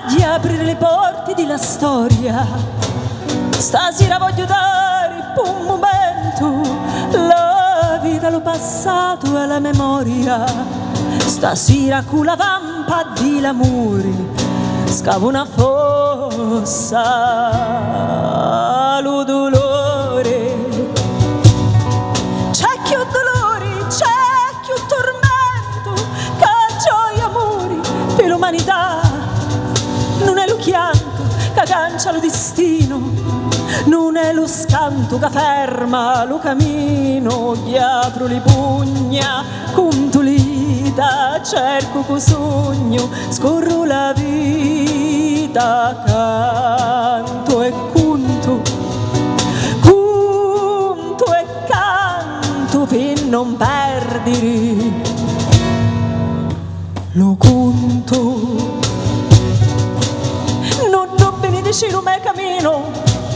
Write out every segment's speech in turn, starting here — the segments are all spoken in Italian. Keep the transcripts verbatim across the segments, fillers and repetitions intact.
di aprire le porte della storia. Stasera voglio dare un momento la vita, lo passato e la memoria. Stasera con la vampa di l'amore scavo una fossa, lo dolore. C'è più dolori, c'è più tormento, che gioia amori per l'umanità. Non è lo chianto che cancia lo destino, non è lo scanto che ferma lo cammino. Gli apro le pugna conto l'ita, cerco co sogno, scorro la vita, canto e conto, conto e canto per non perdere lo conto. Non do benedici lo mio cammino,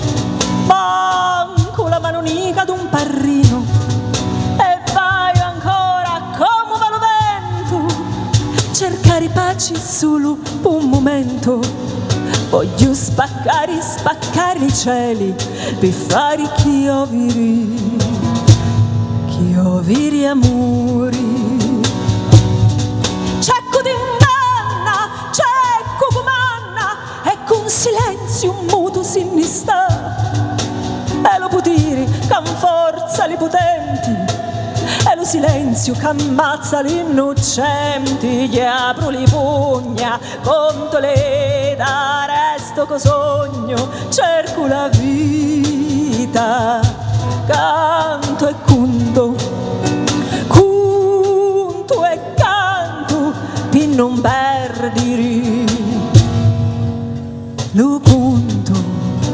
manco la mano nica d'un parrino, e vai ancora come va lo vento, cercare pace solo un momento. Voglio spaccare, spaccare i cieli per fare chiovere, chiovere amori. Cerco d'inganna, cerco comanna, e con silenzio un muto si mi sta. È lo potere che forza li potenti, è lo silenzio che ammazza gli innocenti. Gli apro le pugna, conto le da, resto co sogno, cerco la vita, canto e conto, conto e canto per non perdere lo conto.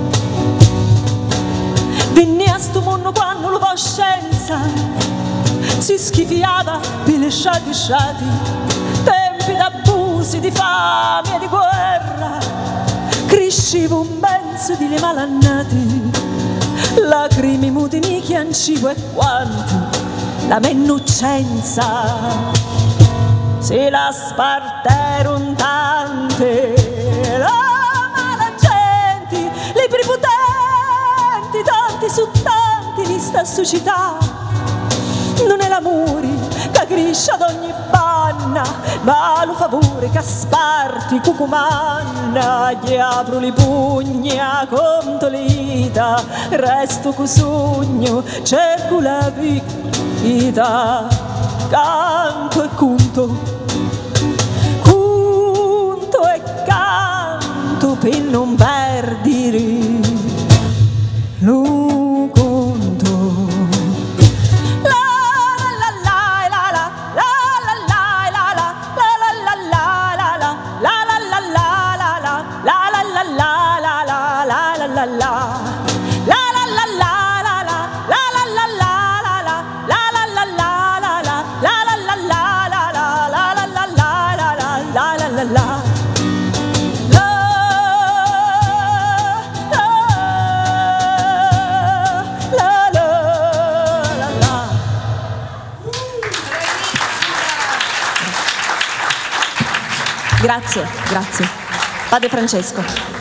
Venne a sto mondo quando la coscienza si schifiava per le sciati sciati, tempi d'abusi, di fame e di guerra, crescevo un mezzo di le malannati, lacrime muti mi chiancivo e quanti la mia innocenza se la sparteron tante, la mala gente, le prepotenti, tanti su tanti di sta società. Non è l'amore che cresce ad ogni panna, ma lo favore che sparti cucumanna. Gli apro le pugna, conto l'ita, resto co sogno, cerco la vita, canto e conto, conto e canto per non perdere lo Grazie, grazie. Padre Francesco.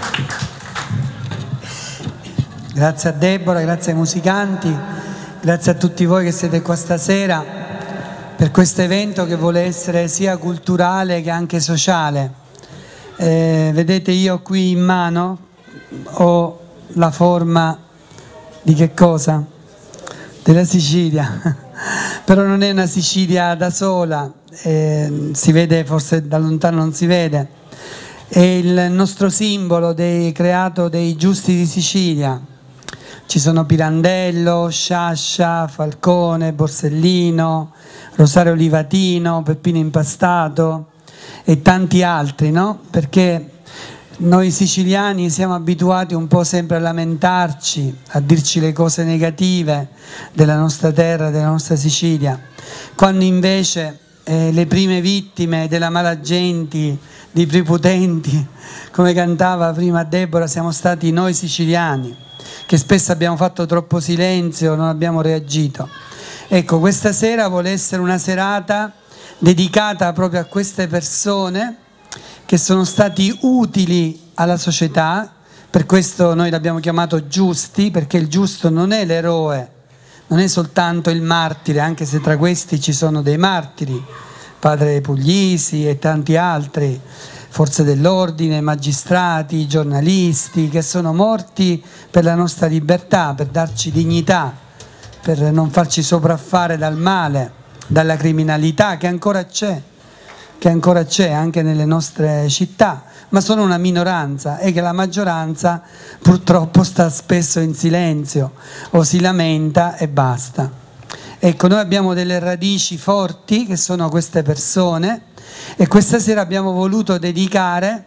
Grazie a Deborah, grazie ai musicanti, grazie a tutti voi che siete qua stasera per questo evento che vuole essere sia culturale che anche sociale. Eh, vedete, io qui in mano ho la forma di che cosa? Della Sicilia, però non è una Sicilia da sola. Eh, si vede, forse da lontano non si vede, è il nostro simbolo dei, creato dei Giusti di Sicilia. Ci sono Pirandello, Sciascia, Falcone, Borsellino, Rosario Livatino, Peppino Impastato e tanti altri, no? Perché noi siciliani siamo abituati un po' sempre a lamentarci, a dirci le cose negative della nostra terra, della nostra Sicilia, quando invece Eh, le prime vittime della malagenti, di prepotenti, come cantava prima Deborah, siamo stati noi siciliani, che spesso abbiamo fatto troppo silenzio, non abbiamo reagito. Ecco, questa sera vuole essere una serata dedicata proprio a queste persone, che sono stati utili alla società, per questo noi l'abbiamo chiamato giusti, perché il giusto non è l'eroe, non è soltanto il martire, anche se tra questi ci sono dei martiri, padre Puglisi e tanti altri, forze dell'ordine, magistrati, giornalisti, che sono morti per la nostra libertà, per darci dignità, per non farci sopraffare dal male, dalla criminalità che ancora c'è, che ancora c'è anche nelle nostre città, ma sono una minoranza e che la maggioranza purtroppo sta spesso in silenzio o si lamenta e basta. Ecco, noi abbiamo delle radici forti che sono queste persone e questa sera abbiamo voluto dedicare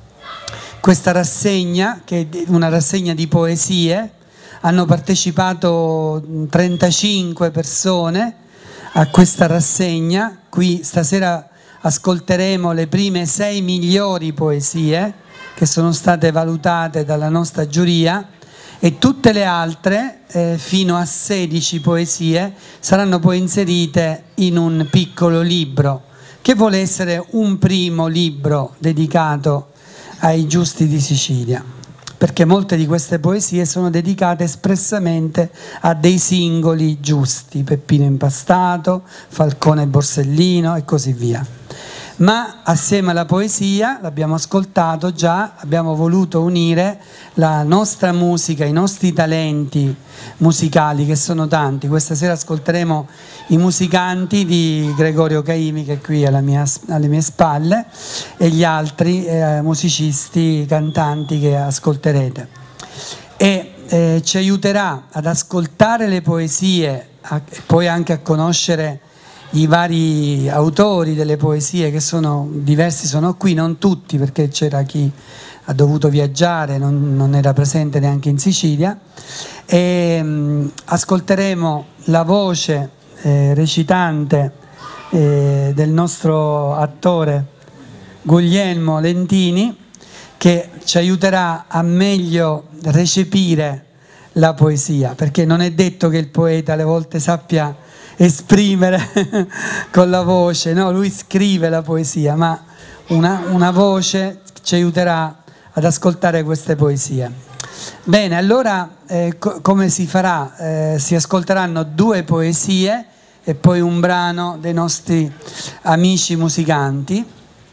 questa rassegna, che è una rassegna di poesie. Hanno partecipato trentacinque persone a questa rassegna. Qui stasera ascolteremo le prime sei migliori poesie che sono state valutate dalla nostra giuria e tutte le altre, eh, fino a sedici poesie, saranno poi inserite in un piccolo libro che vuole essere un primo libro dedicato ai giusti di Sicilia, perché molte di queste poesie sono dedicate espressamente a dei singoli giusti, Peppino Impastato, Falcone Borsellino e così via. Ma assieme alla poesia, l'abbiamo ascoltato già, abbiamo voluto unire la nostra musica, i nostri talenti musicali, che sono tanti. Questa sera ascolteremo i musicanti di Gregorio Caimi, che è qui alla mia, alle mie spalle, e gli altri eh, musicisti, cantanti che ascolterete. E eh, ci aiuterà ad ascoltare le poesie a, e poi anche a conoscere i vari autori delle poesie, che sono diversi, sono qui, non tutti, perché c'era chi ha dovuto viaggiare, non, non era presente neanche in Sicilia, e mh, ascolteremo la voce eh, recitante eh, del nostro attore Guglielmo Lentini, che ci aiuterà a meglio recepire la poesia, perché non è detto che il poeta alle volte sappia esprimere con la voce, no? Lui scrive la poesia, ma una, una voce ci aiuterà ad ascoltare queste poesie. Bene, allora eh, co come si farà? Eh, si ascolteranno due poesie e poi un brano dei nostri amici musicanti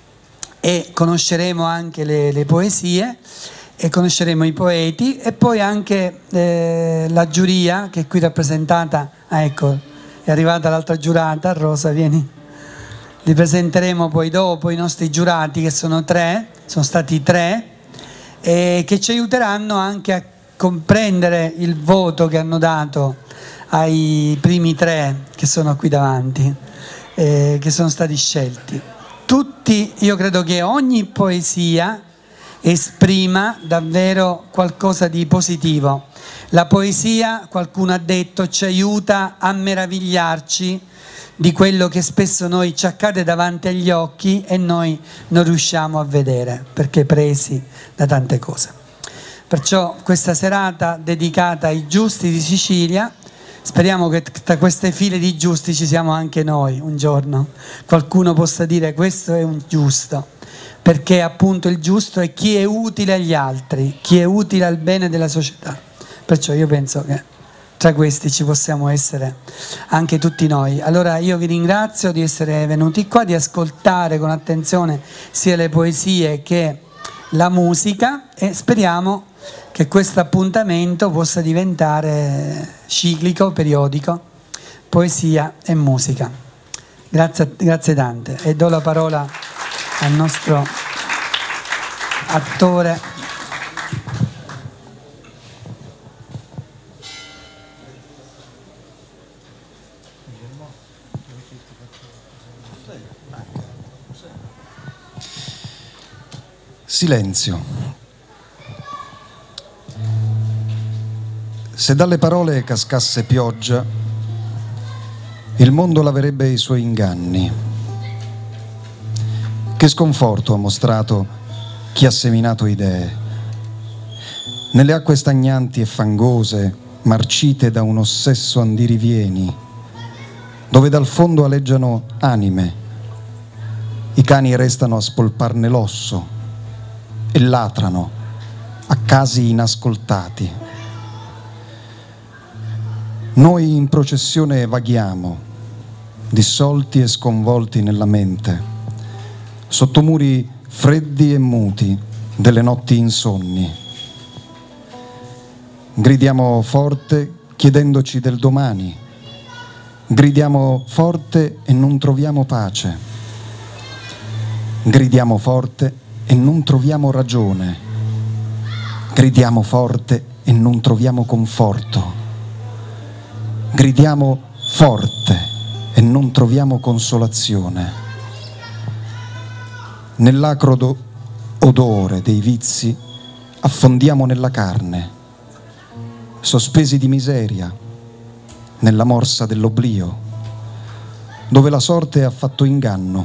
e conosceremo anche le, le poesie e conosceremo i poeti e poi anche eh, la giuria, che è qui rappresentata, ah, ecco, è arrivata l'altra giurata. Rosa, vieni. Li presenteremo poi dopo, i nostri giurati, che sono tre, sono stati tre, e che ci aiuteranno anche a comprendere il voto che hanno dato ai primi tre che sono qui davanti, eh, che sono stati scelti. Tutti, io credo che ogni poesia esprima davvero qualcosa di positivo. La poesia, qualcuno ha detto, ci aiuta a meravigliarci di quello che spesso noi ci accade davanti agli occhi e noi non riusciamo a vedere, perché presi da tante cose. Perciò questa serata dedicata ai giusti di Sicilia, speriamo che tra queste file di giusti ci siamo anche noi un giorno. Qualcuno possa dire: questo è un giusto, perché appunto il giusto è chi è utile agli altri, chi è utile al bene della società. Perciò io penso che tra questi ci possiamo essere anche tutti noi. Allora io vi ringrazio di essere venuti qua, di ascoltare con attenzione sia le poesie che la musica, e speriamo che questo appuntamento possa diventare ciclico, periodico, poesia e musica. Grazie, grazie tante, e do la parola al nostro attore. Silenzio. Se dalle parole cascasse pioggia, il mondo laverebbe i suoi inganni. Che sconforto ha mostrato chi ha seminato idee. Nelle acque stagnanti e fangose, marcite da un ossesso andirivieni, dove dal fondo aleggiano anime, i cani restano a spolparne l'osso e latrano a casi inascoltati. Noi in processione vaghiamo, dissolti e sconvolti nella mente, sotto muri freddi e muti delle notti insonni. Gridiamo forte chiedendoci del domani, gridiamo forte e non troviamo pace, gridiamo forte e non troviamo ragione, gridiamo forte e non troviamo conforto, gridiamo forte e non troviamo consolazione. Nell'acro odore dei vizi affondiamo nella carne, sospesi di miseria, nella morsa dell'oblio, dove la sorte ha fatto inganno.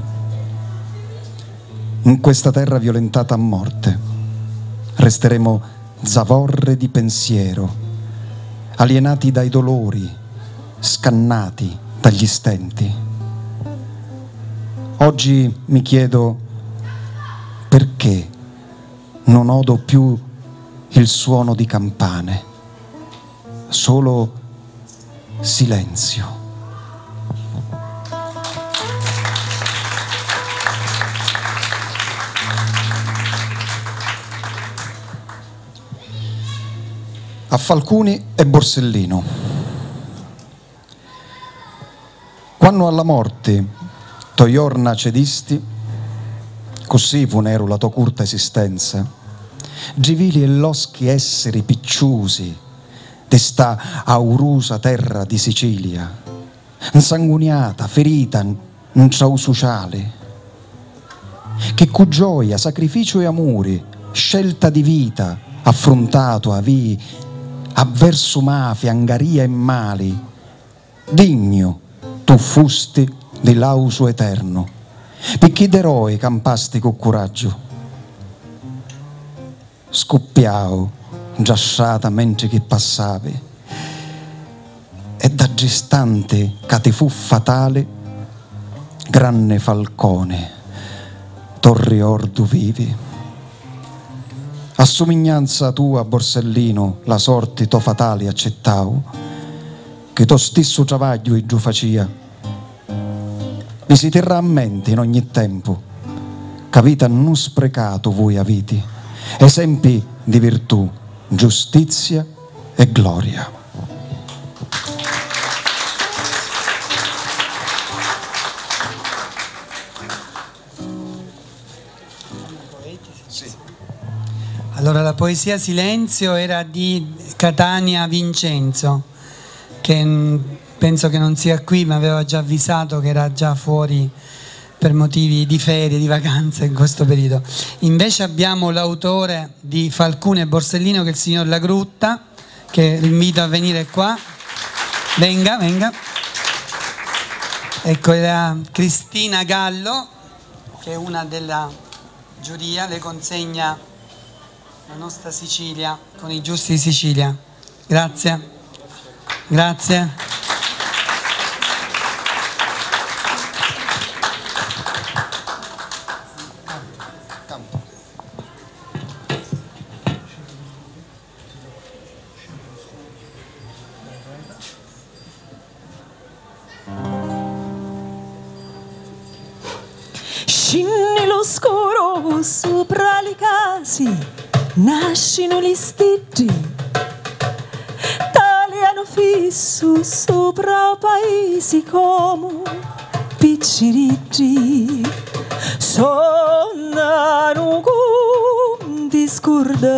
In questa terra violentata a morte resteremo zavorre di pensiero, alienati dai dolori, scannati dagli stenti. Oggi mi chiedo perché non odo più il suono di campane, solo silenzio. A Falcuni e Borsellino. Quando alla morte toiorna cedisti, così vuneru la tua curta esistenza, givili e loschi esseri picciusi d'esta aurusa terra di Sicilia, insanguinata, ferita, un ciao sociale, che cu gioia, sacrificio e amore, scelta di vita, affrontato a vi, avverso mafia, angaria e mali, digno tu fusti di lauso eterno, perché d'eroi campasti con coraggio. Scoppiao, giasciata mentre che passavi, e da gestante che ti fu fatale, granne falcone, torri ordu vivi. A somiglianza tua, Borsellino, la sorte to fatale accettau, che to stesso travaglio e giù facia. Vi si terrà a mente in ogni tempo, che vita non sprecato voi aviti, esempi di virtù, giustizia e gloria. Allora, la poesia Silenzio era di Catania Vincenzo, che penso che non sia qui, ma aveva già avvisato che era già fuori per motivi di ferie, di vacanze in questo periodo. Invece abbiamo l'autore di Falcuni e Borsellino, che è il signor La Grutta, che invito a venire qua. Venga, venga. Ecco, era Cristina Gallo, che è una della giuria, le consegna la nostra Sicilia con i giusti di Sicilia. Grazie. Grazie. Scinni l'oscuro sopra le case, nascino gli stiggi, tagliano fisso sopra i paesi come picciriggi, sonnano conti scordati,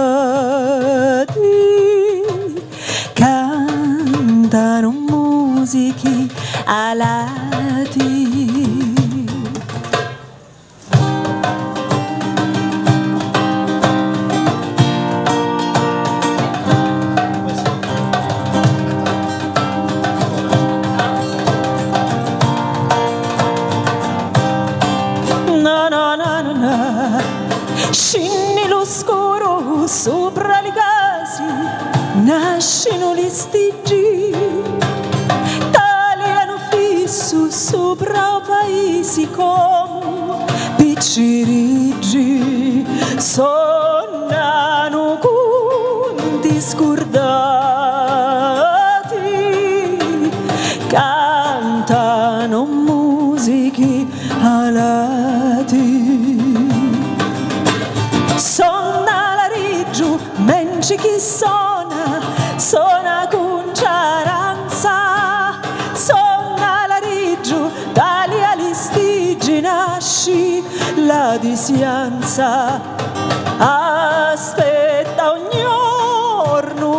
cantano musiche alati. Scinni l'oscuro sopra le case, nascino gli stiggi, tagliano fisso sopra i paesi come cirigi sonnano conti scordati, cantano musiche alati. Sonna la rigiu, menci chi sona, sona con ciaranza. Sonna la rigiu, dagli alistigi nasci la disianza. Aspetta ogni giorno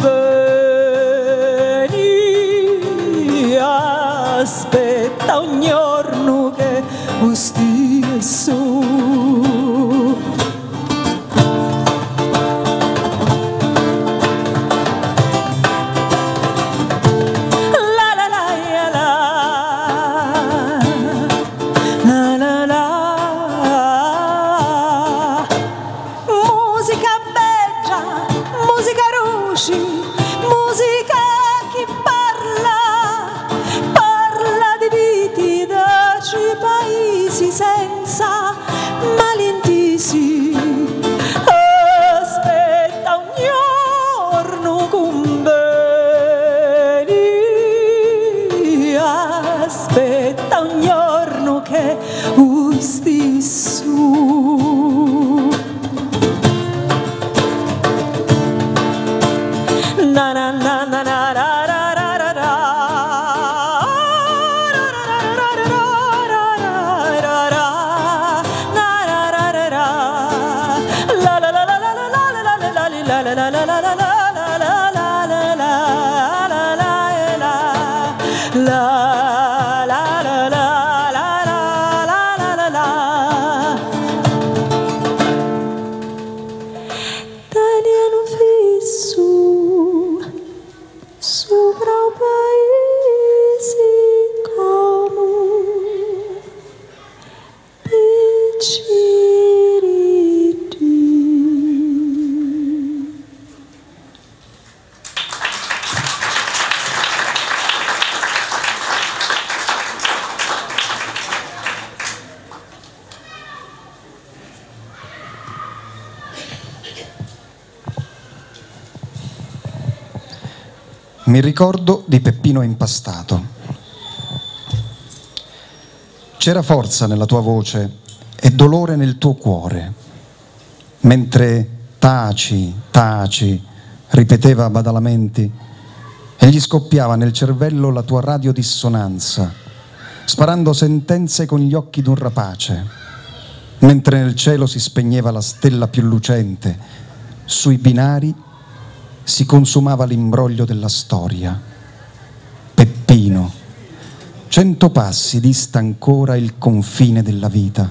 conveni, aspetta ogni giorno che ustia su. Musica che parla, parla di viti daci paesi senza malintesi. Aspetta ogni giorno conveni, aspetta ogni giorno che usti su. Na na na na na ra ra ra ra ra la la la la la la la la la la la la la la sopra o paesi comuni picciriti. Mi ricordo di Peppino Impastato. C'era forza nella tua voce e dolore nel tuo cuore, mentre taci, taci, ripeteva Badalamenti e gli scoppiava nel cervello la tua radiodissonanza, sparando sentenze con gli occhi d'un rapace, mentre nel cielo si spegneva la stella più lucente, sui binari si consumava l'imbroglio della storia. Peppino, cento passi dista ancora il confine della vita.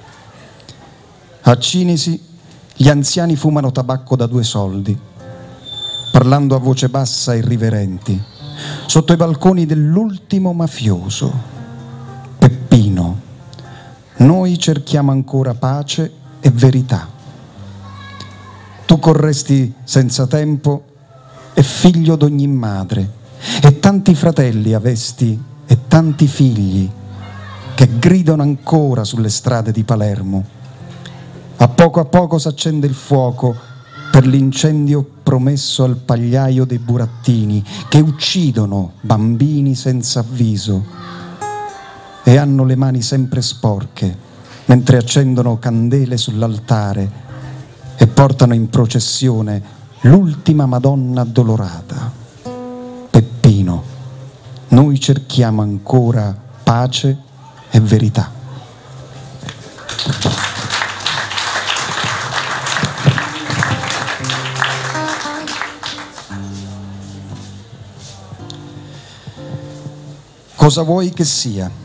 A Cinisi gli anziani fumano tabacco da due soldi, parlando a voce bassa e irriverenti, sotto i balconi dell'ultimo mafioso. Peppino, noi cerchiamo ancora pace e verità. Tu corresti senza tempo e figlio d'ogni madre, e tanti fratelli avesti e tanti figli che gridano ancora sulle strade di Palermo. A poco a poco s'accende il fuoco per l'incendio promesso al pagliaio dei burattini che uccidono bambini senza avviso e hanno le mani sempre sporche mentre accendono candele sull'altare e portano in processione l'ultima Madonna addolorata. Peppino, noi cerchiamo ancora pace e verità. Cosa vuoi che sia?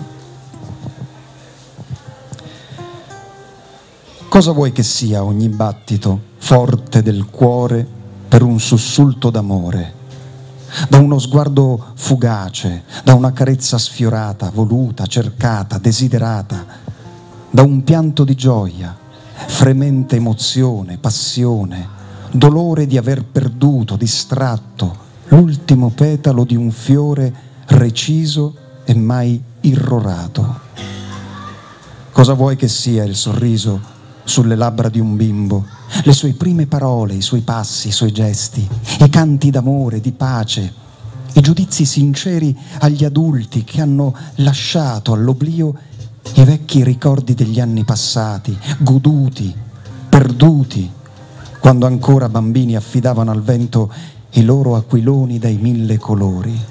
Cosa vuoi che sia ogni battito forte del cuore per un sussulto d'amore? Da uno sguardo fugace, da una carezza sfiorata, voluta, cercata, desiderata, da un pianto di gioia, fremente emozione, passione, dolore di aver perduto, distratto, l'ultimo petalo di un fiore reciso e mai irrorato. Cosa vuoi che sia il sorriso sulle labbra di un bimbo, le sue prime parole, i suoi passi, i suoi gesti, i canti d'amore, di pace, i giudizi sinceri agli adulti che hanno lasciato all'oblio i vecchi ricordi degli anni passati, goduti, perduti, quando ancora bambini affidavano al vento i loro aquiloni dai mille colori.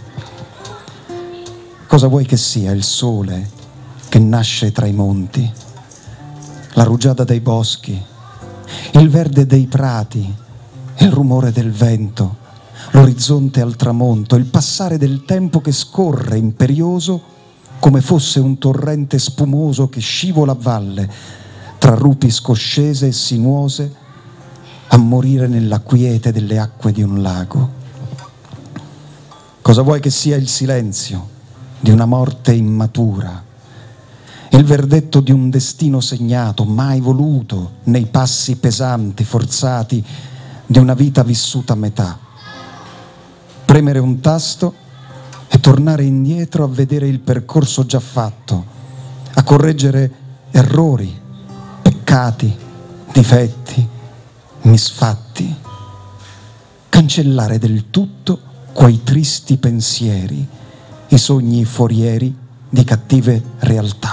Cosa vuoi che sia il sole che nasce tra i monti, la rugiada dei boschi, il verde dei prati, il rumore del vento, l'orizzonte al tramonto, il passare del tempo che scorre imperioso come fosse un torrente spumoso che scivola a valle tra rupi scoscese e sinuose a morire nella quiete delle acque di un lago. Cosa vuoi che sia il silenzio di una morte immatura, il verdetto di un destino segnato, mai voluto, nei passi pesanti, forzati di una vita vissuta a metà? Premere un tasto e tornare indietro a vedere il percorso già fatto, a correggere errori, peccati, difetti, misfatti, cancellare del tutto quei tristi pensieri, i sogni forieri di cattive realtà.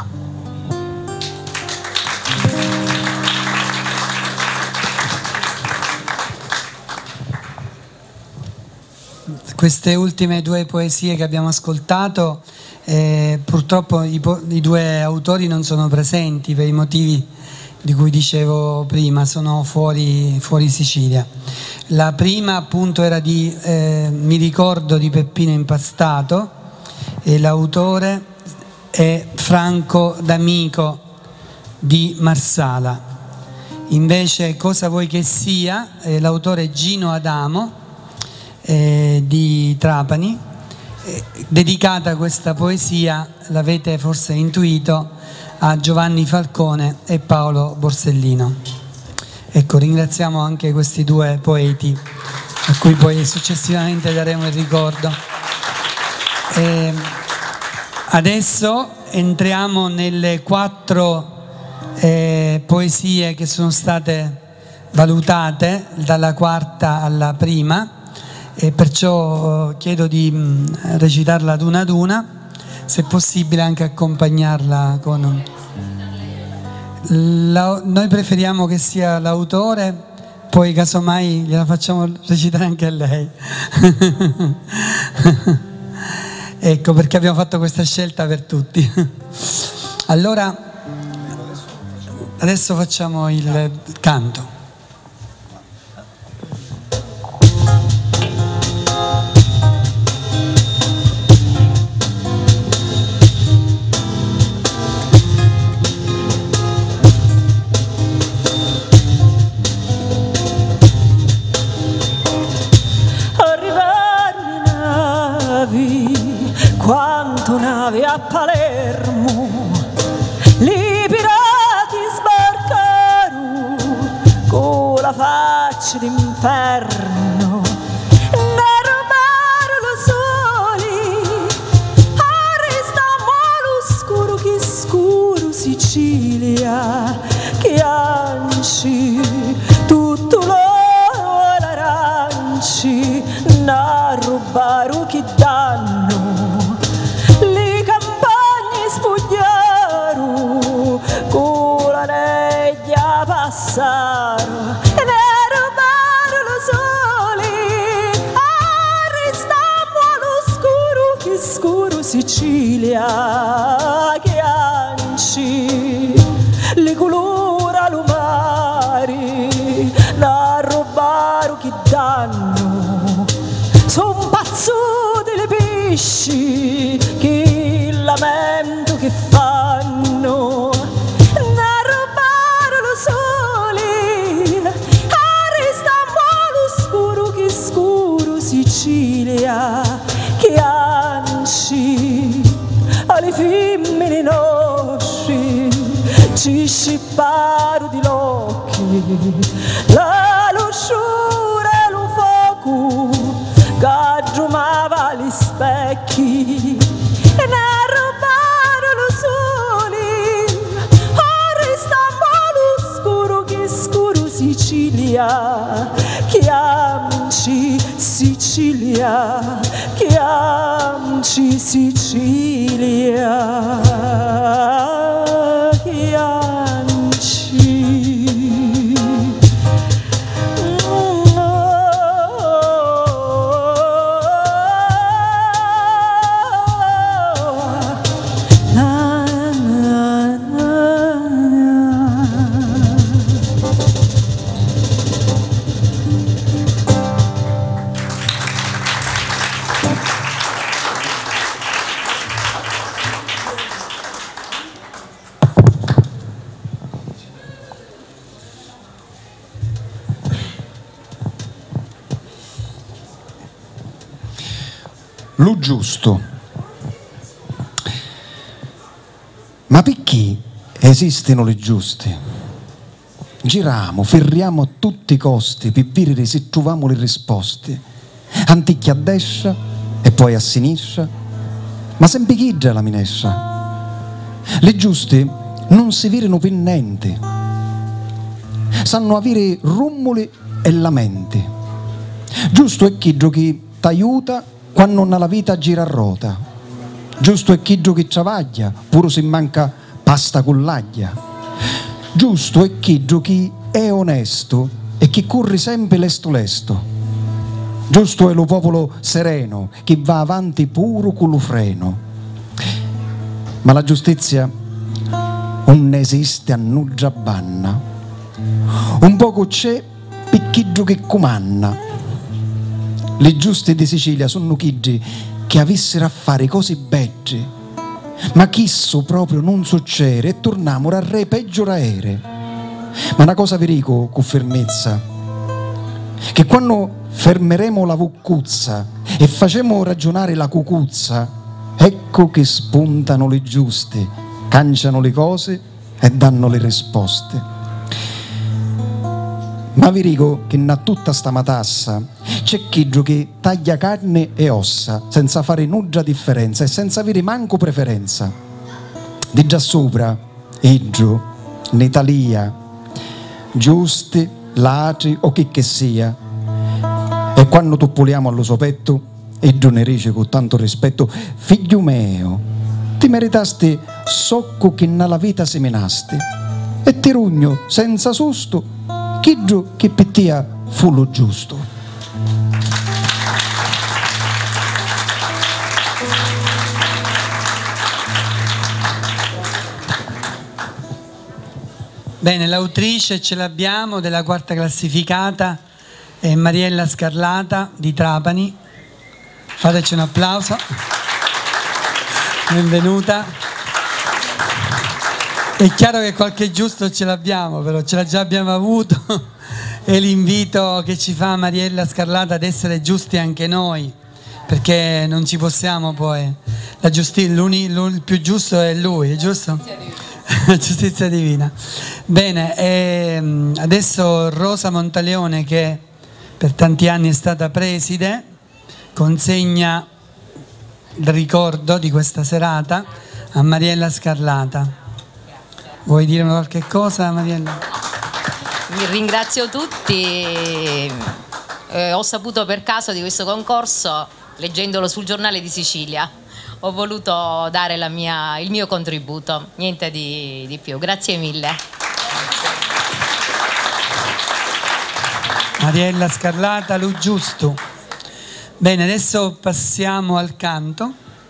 Queste ultime due poesie che abbiamo ascoltato, eh, purtroppo i, i due autori non sono presenti per i motivi di cui dicevo prima, sono fuori, fuori Sicilia. La prima appunto era di eh, Mi ricordo di Peppino Impastato e l'autore è Franco D'Amico di Marsala. Invece Cosa vuoi che sia, eh, l'autore è Gino Adamo eh, di Trapani. Eh, dedicata questa poesia, l'avete forse intuito, a Giovanni Falcone e Paolo Borsellino. Ecco, ringraziamo anche questi due poeti a cui poi successivamente daremo il ricordo. E adesso entriamo nelle quattro eh, poesie che sono state valutate dalla quarta alla prima, e perciò eh, chiedo di mh, recitarla ad una ad una, se possibile anche accompagnarla con... La, noi preferiamo che sia l'autore, poi casomai gliela facciamo recitare anche a lei. Ecco perché abbiamo fatto questa scelta per tutti. Allora, adesso facciamo il canto. Quanto navi a Palermo, li pirati sbarcarono con la faccia d'inferno, ne rubarono soli, arrestammo l'oscuro che scuro Sicilia, che anci tutto l'oro e l'aranci, ne rubarono chi danno. Con la neglia passaro e ne rubarono soli, arrestammo all'oscuro che scuro Sicilia, che anci le colora lumari, ne rubarono che danno, son pazzuti le pesci che lamento che fanno. Sicilia, che anci alle femmine nostre ci scipparono di occhi la lusciura e lo fuoco che addumava gli specchi e ne rubarono soli, Sicilia, chiamici Sicilia, chiamici Sicilia, chiamici. Lu giusto. Ma perché esistono le giuste? Giriamo, ferriamo a tutti i costi per vedere se troviamo le risposte. Antichi a destra e poi a sinistra, ma sempre chi già la minestra. Le giuste non si vedono per niente, sanno avere rumuli e lamenti. Giusto è chi giochi t'aiuta quando nella vita gira a rota. Giusto è chi giochi travaglia, pure se manca pasta con l'aglia. Giusto è chi giochi è onesto e chi corre sempre lesto lesto. Giusto è lo popolo sereno, che va avanti puro con lo freno. Ma la giustizia non esiste a nugia banna. Un poco c'è per chi giochi comanna. Le giuste di Sicilia sono chi che avessero a fare cose begge, ma chisso proprio non succede e torniamo a re peggio raere. Ma una cosa vi dico con fermezza, che quando fermeremo la vuccuzza e facemo ragionare la cucuzza, ecco che spuntano le giuste, canciano le cose e danno le risposte. Ma vi dico che in tutta sta matassa c'è chi che taglia carne e ossa senza fare nulla differenza e senza avere manco preferenza. Di già sopra, Iggio, Nitalia, giusti, ladri o chi che sia. E quando tu poliamo allo suo petto, Iggio ne dice con tanto rispetto: figlio mio, ti meritasti socco che nella vita seminasti, e ti rugno senza sosto chi che pettia fu lo giusto. Bene, l'autrice ce l'abbiamo della quarta classificata, è Mariella Scarlata di Trapani. Fateci un applauso. Benvenuta. È chiaro che qualche giusto ce l'abbiamo, però ce l'ha già abbiamo avuto. E l'invito che ci fa Mariella Scarlata ad essere giusti anche noi, perché non ci possiamo poi. La giustizia, il più giusto è lui, è giusto? Giustizia divina. Bene, e adesso Rosa Montaleone, che per tanti anni è stata preside, consegna il ricordo di questa serata a Mariella Scarlata. Vuoi dire qualche cosa, Mariella? Vi ringrazio tutti. Eh, ho saputo per caso di questo concorso leggendolo sul Giornale di Sicilia. Ho voluto dare la mia, il mio contributo, niente di, di più. Grazie mille. Mariella Scarlata, Lu giusto. Bene, adesso passiamo al canto.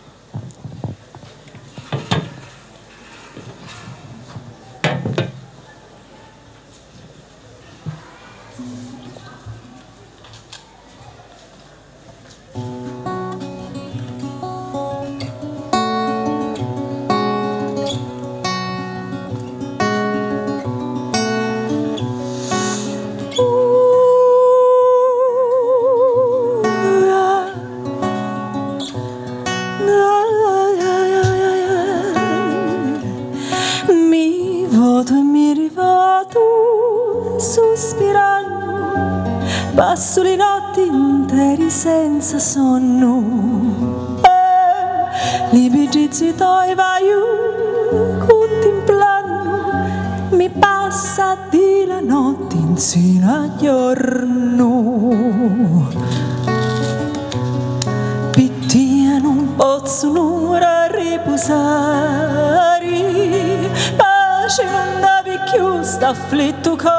Passo le notti interi senza sonno, eh, li bigizi tuoi vai contemplando, mi passo passa di la notte insieme a giorno, pittia non posso nulla riposare, pace non devi più sta afflitto cuore,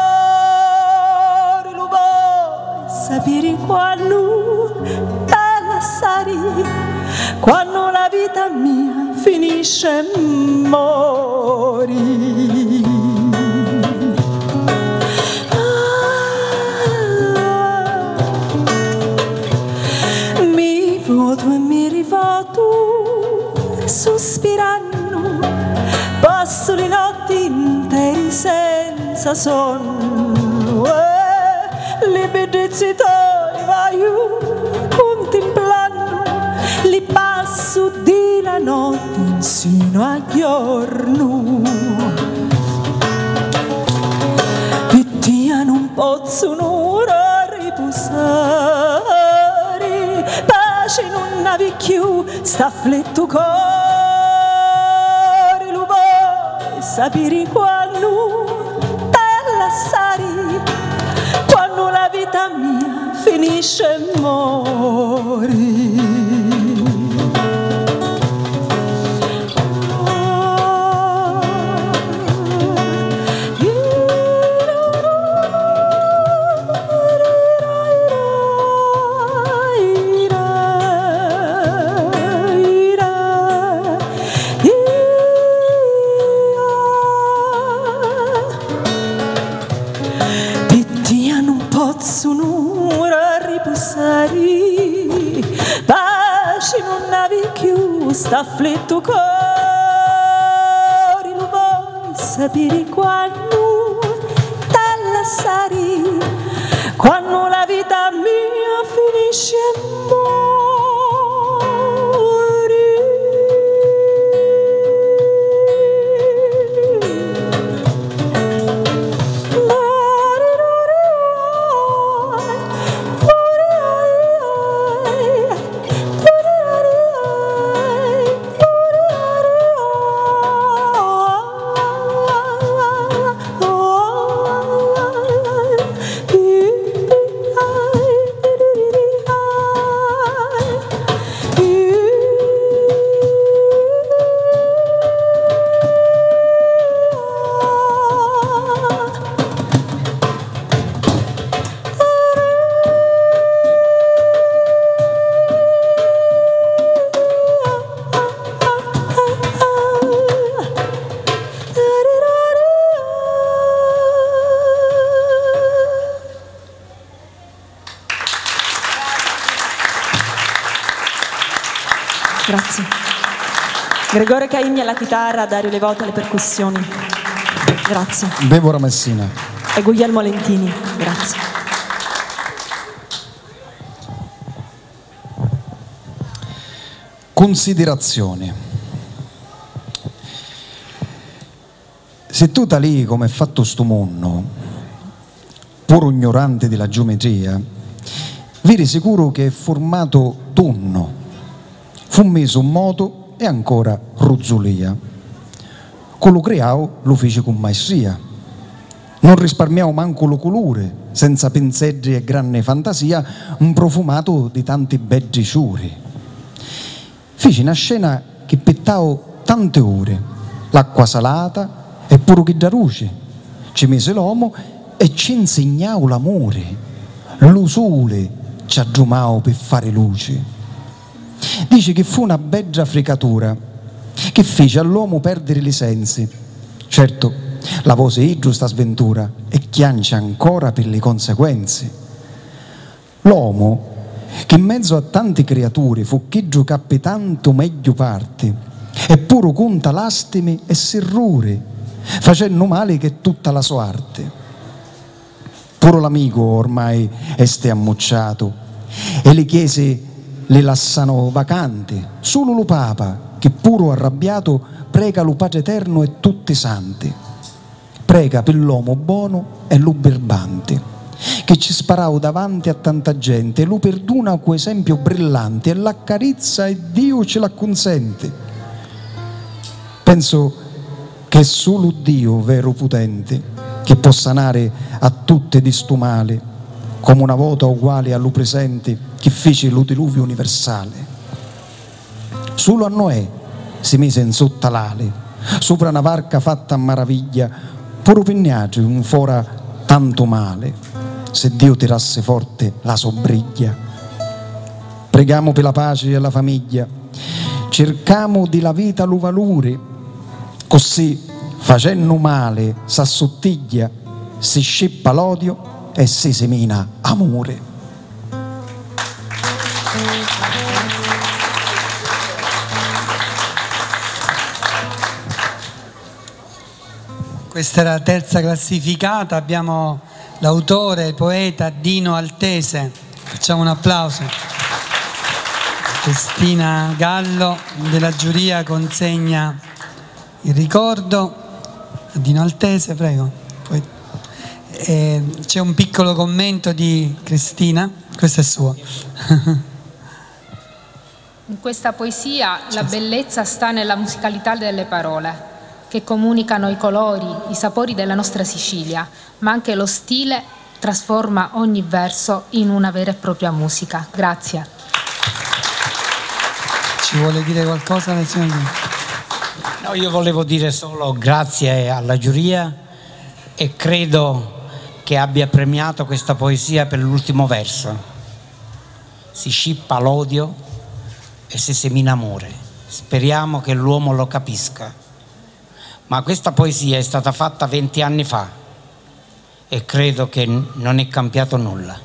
lo vuoi sapere quando te lasciare, quando la vita mia finisce mori. Ah, mi voto e mi rivoto sospirando, passo le notti intere senza sonno, e le bellezze tue vai contemplando, li passo di la notte insino a giorno, vittia non posso nulla riposare, pace non avevi più sta afflitto cuore, lo vuoi sapere quando te lasciare, quando la vita mia finisce mori. Pace non avevi più sta afflitto cuore, lo vuoi sapere quando te lasciare, quando la vita mia finisce mori. Grazie. Gregorio Caimmi alla chitarra, Dario Levota alle percussioni. Grazie. Deborah Messina. E Guglielmo Lentini. Grazie. Considerazioni. Se tu da lì come è fatto sto mondo, puro ignorante della geometria, vedi sicuro che è formato tonno, fu messo un moto e ancora ruzzolia. Quello creato lo fece con maestria. Non risparmiamo manco lo colore, senza penseggi e grande fantasia, un profumato di tanti beggi ciuri. Fece una scena che pettavo tante ore, l'acqua salata e pure che da luce. Ci mise l'uomo e ci insegnavo l'amore. Lo sole ci aggiumavo per fare luce. Dice che fu una bella fricatura che fece all'uomo perdere i sensi. Certo, la voce è giusta sventura e chiancia ancora per le conseguenze. L'uomo, che in mezzo a tante creature fu che giocappe tanto meglio parte, eppure conta lastime e serrure, facendo male che tutta la sua arte. Puro l'amico ormai este ammucciato e le chiese le lassano vacante, solo lo Papa, che puro arrabbiato prega lo pace eterno e tutti santi. Prega per l'uomo buono e lo birbante, che ci sparavo davanti a tanta gente, e lo perdona con esempio brillante, e l'accarizza e Dio ce la consente. Penso che solo Dio vero potente, che può sanare a tutte di stu male, come una volta uguale allo presente, che fece lo diluvio universale. Solo a Noè si mise in sotto l'ale, sopra una barca fatta a maraviglia, puro pignaggio un fora tanto male, se Dio tirasse forte la sobriglia. Preghiamo per la pace e la famiglia, cercamo di la vita lo valore, così facendo male s'assottiglia, si scippa l'odio e si semina amore. Questa era la terza classificata, abbiamo l'autore, il poeta Dino Altese, facciamo un applauso. Cristina Gallo della giuria consegna il ricordo a Dino Altese, prego. Poi, eh, c'è un piccolo commento di Cristina, questo è suo. In questa poesia la bellezza sta nella musicalità delle parole, che comunicano i colori, i sapori della nostra Sicilia, ma anche lo stile trasforma ogni verso in una vera e propria musica. Grazie. Ci vuole dire qualcosa? No, io volevo dire solo grazie alla giuria e credo che abbia premiato questa poesia per l'ultimo verso. Si scippa l'odio e si semina amore. Speriamo che l'uomo lo capisca. Ma questa poesia è stata fatta venti anni fa e credo che non è cambiato nulla.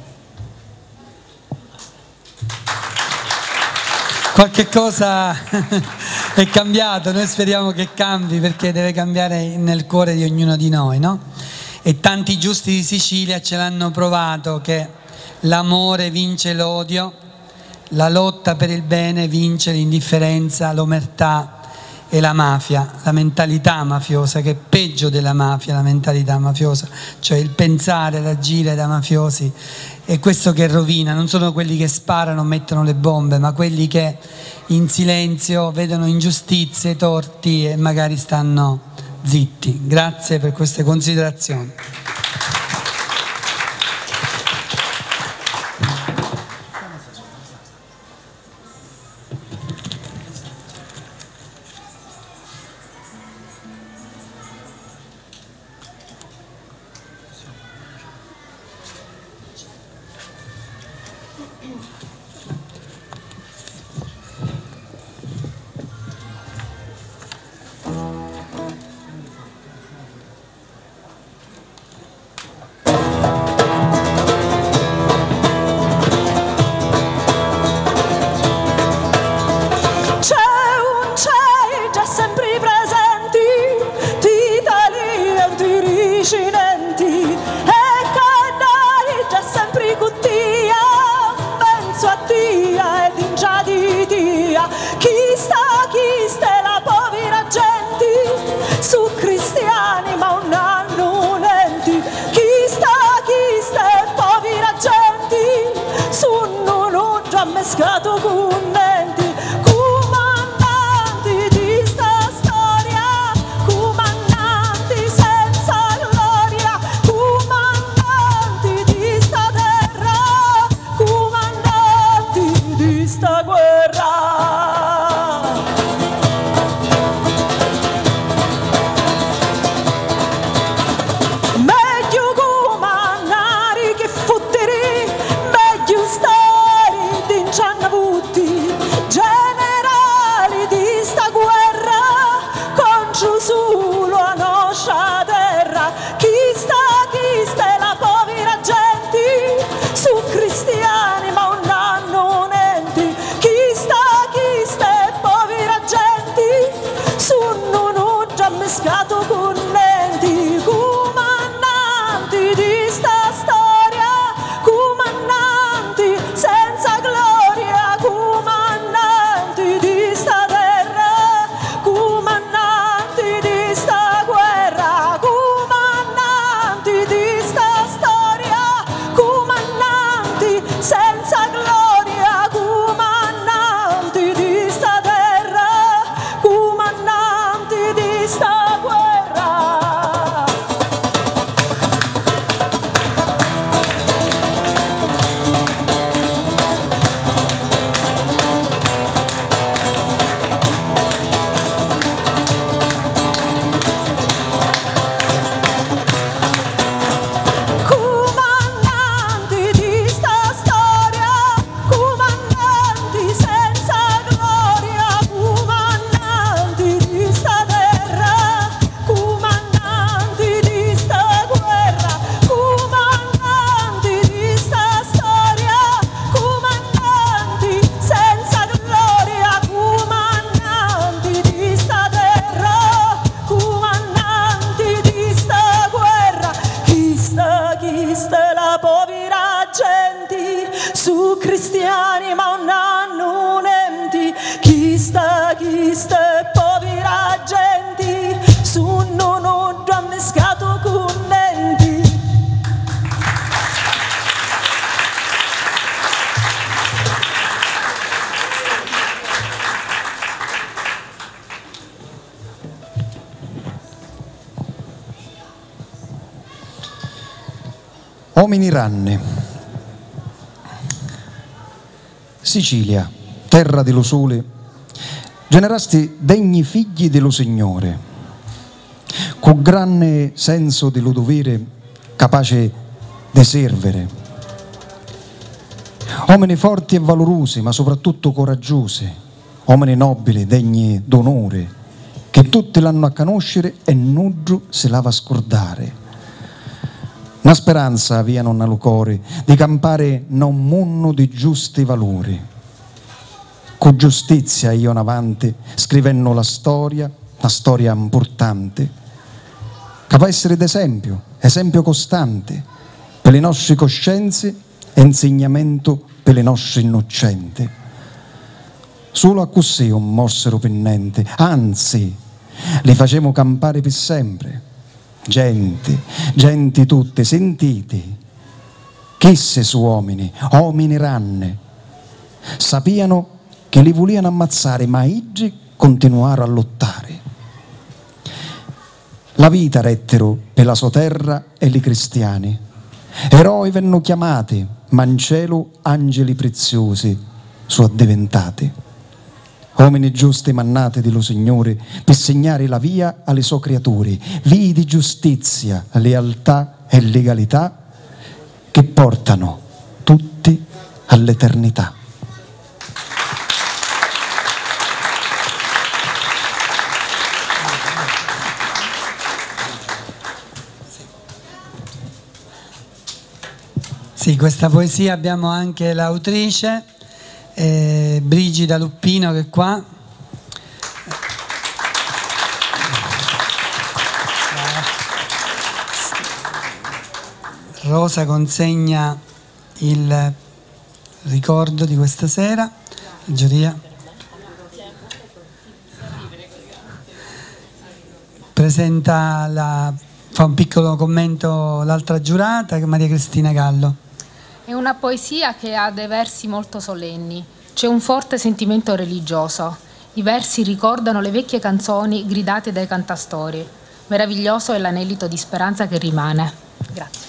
Qualche cosa è cambiato, noi speriamo che cambi, perché deve cambiare nel cuore di ognuno di noi, no? E tanti giusti di Sicilia ce l'hanno provato, che l'amore vince l'odio, la lotta per il bene vince l'indifferenza, l'omertà e la mafia, la mentalità mafiosa, che è peggio della mafia, la mentalità mafiosa, cioè il pensare, l'agire da mafiosi. È questo che rovina, non sono quelli che sparano, mettono le bombe, ma quelli che in silenzio vedono ingiustizie, torti e magari stanno zitti. Grazie per queste considerazioni. cristiani ma non hanno unenti, chi sta, chi sta povera gente, sono non ammescato con nenti. Uomini ranne, Sicilia, terra dello sole, generasti degni figli dello Signore, con grande senso dello dovere, capace di servere. Uomini forti e valorosi, ma soprattutto coraggiosi, uomini nobili, degni d'onore, che tutti l'hanno a conoscere e nuggio se la va a scordare. Una speranza avviano una lucore di campare in un mondo di giusti valori. Con giustizia io in avanti scrivendo la storia, una storia importante, che può essere d'esempio, esempio costante per le nostre coscienze e insegnamento per le nostre innocenti. Solo a così un mossero pennente, anzi, li facemo campare per sempre. Genti, genti tutte, sentite, chi se su uomini, uomini ranne, sapiano che li volevano ammazzare, ma oggi continuarono a lottare. La vita rettero per la sua terra e i cristiani, eroi vennero chiamati, ma in cielo angeli preziosi sono diventati. Uomini giusti mannati dello Signore per segnare la via alle sue creature, vie di giustizia, lealtà e legalità che portano tutti all'eternità. Sì, questa poesia abbiamo anche l'autrice, Eh, Brigida Luppino, che è qua. Rosa consegna il ricordo di questa sera, la giuria. Presenta la, fa un piccolo commento l'altra giurata, che è Maria Cristina Gallo. È una poesia che ha dei versi molto solenni, c'è un forte sentimento religioso. I versi ricordano le vecchie canzoni gridate dai cantastorie. Meraviglioso è l'anelito di speranza che rimane. Grazie.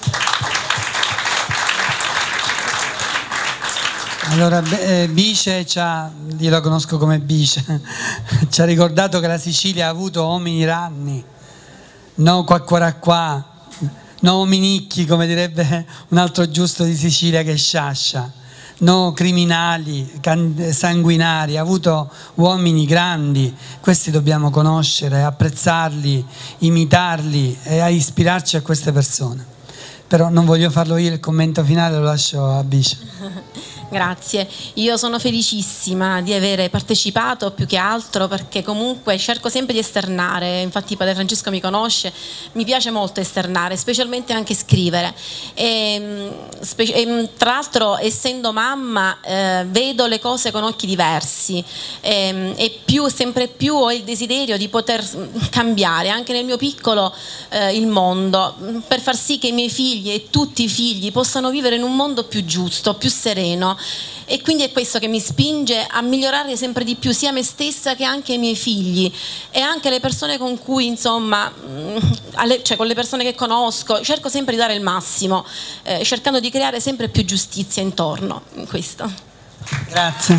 Allora, eh, Bice, ci ha, io lo conosco come Bice, ci ha ricordato che la Sicilia ha avuto uomini ranni, no qua qua qua. No minicchi, come direbbe un altro giusto di Sicilia che è Sciascia, no criminali, sanguinari, ha avuto uomini grandi, questi dobbiamo conoscere, apprezzarli, imitarli e ispirarci a queste persone. Però non voglio farlo io, il commento finale lo lascio a Bice. Grazie, io sono felicissima di aver partecipato più che altro perché comunque cerco sempre di esternare, infatti Padre Francesco mi conosce, mi piace molto esternare, specialmente anche scrivere e, spe- e, tra l'altro essendo mamma eh, vedo le cose con occhi diversi e, e più, sempre più ho il desiderio di poter cambiare anche nel mio piccolo eh, il mondo per far sì che i miei figli e tutti i figli possano vivere in un mondo più giusto, più sereno. E quindi è questo che mi spinge a migliorare sempre di più sia me stessa che anche i miei figli e anche le persone con cui insomma alle, cioè con le persone che conosco cerco sempre di dare il massimo eh, cercando di creare sempre più giustizia intorno in questo. Grazie.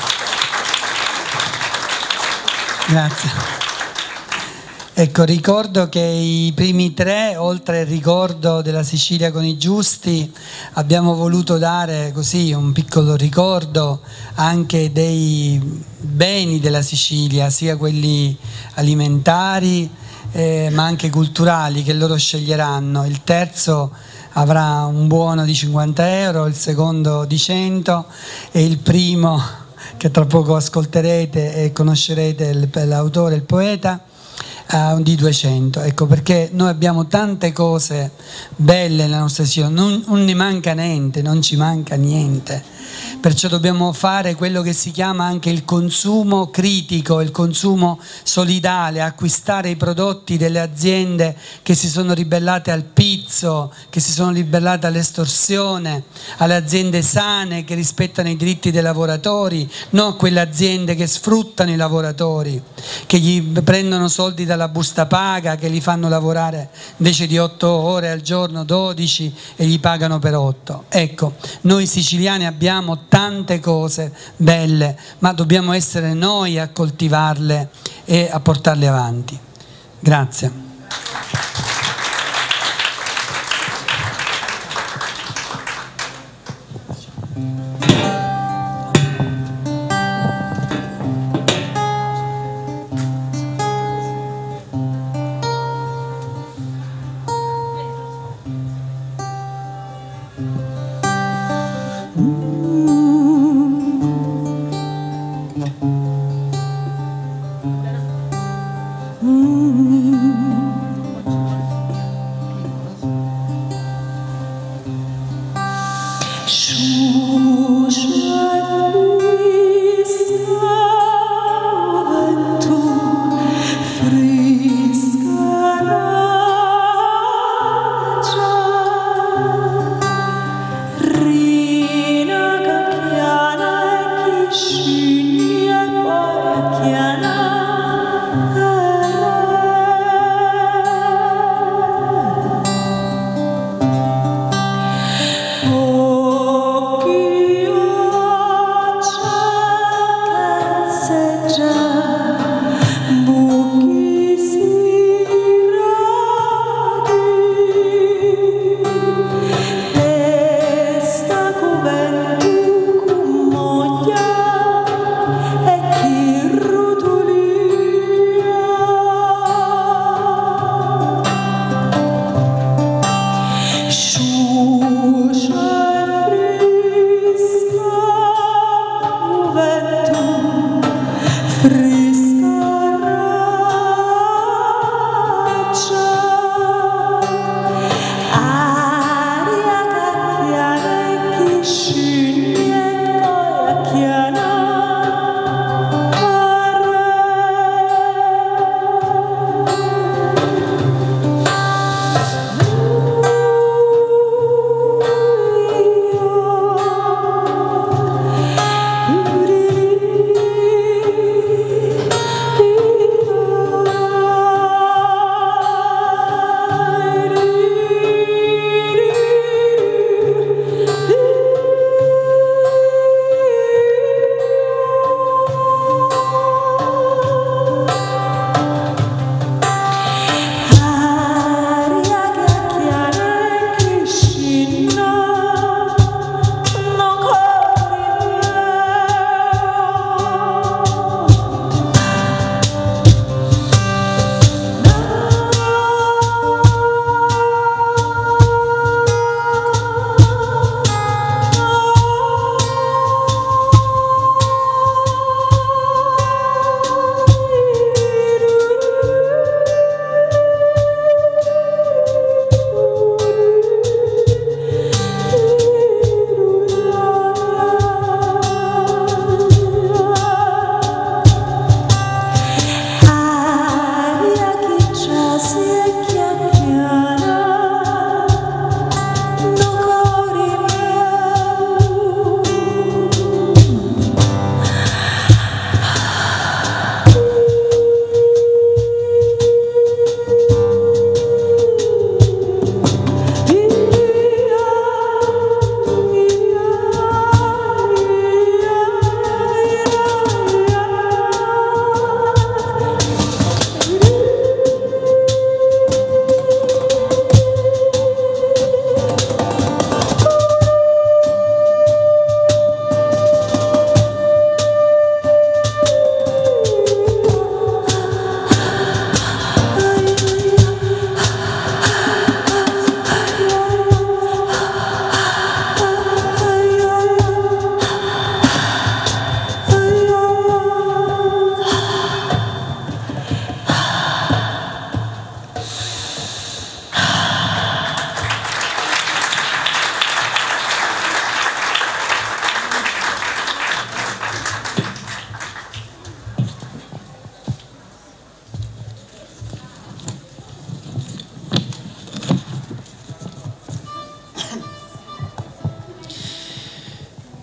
Grazie. Ecco, ricordo che i primi tre, oltre al ricordo della Sicilia con i giusti, abbiamo voluto dare così un piccolo ricordo anche dei beni della Sicilia, sia quelli alimentari eh, ma anche culturali che loro sceglieranno. Il terzo avrà un buono di cinquanta euro, il secondo di cento e il primo, che tra poco ascolterete e conoscerete l'autore, il poeta, Uh, di duecento. Ecco perché noi abbiamo tante cose belle nella nostra Sicilia, non, non ne manca niente, non ci manca niente. perciò dobbiamo fare quello che si chiama anche il consumo critico, il consumo solidale, acquistare i prodotti delle aziende che si sono ribellate al pizzo, che si sono ribellate all'estorsione, alle aziende sane che rispettano i diritti dei lavoratori, non quelle aziende che sfruttano i lavoratori, che gli prendono soldi dalla busta paga, che li fanno lavorare invece di otto ore al giorno, dodici, e gli pagano per otto. Ecco, noi siciliani abbiamo tante cose belle, ma dobbiamo essere noi a coltivarle e a portarle avanti. Grazie. Oh,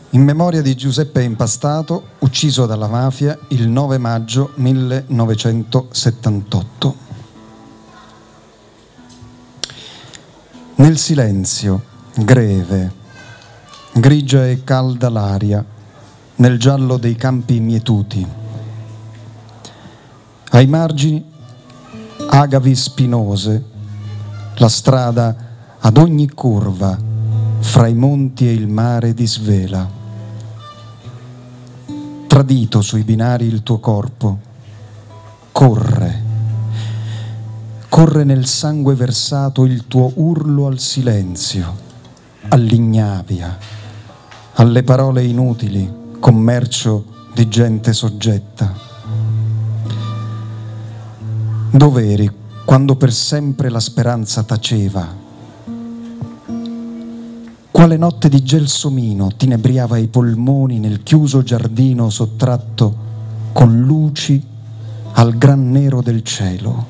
in memoria di Giuseppe Impastato, ucciso dalla mafia il nove maggio millenovecentosettantotto. Nel silenzio, greve, grigia e calda l'aria, nel giallo dei campi mietuti. Ai margini, agavi spinose, la strada ad ogni curva, fra i monti e il mare di svela. Tradito sui binari il tuo corpo, corre, corre nel sangue versato il tuo urlo al silenzio, all'ignavia, alle parole inutili, commercio di gente soggetta. Dov'eri quando per sempre la speranza taceva? Quale notte di gelsomino tinebriava i polmoni nel chiuso giardino sottratto con luci al gran nero del cielo?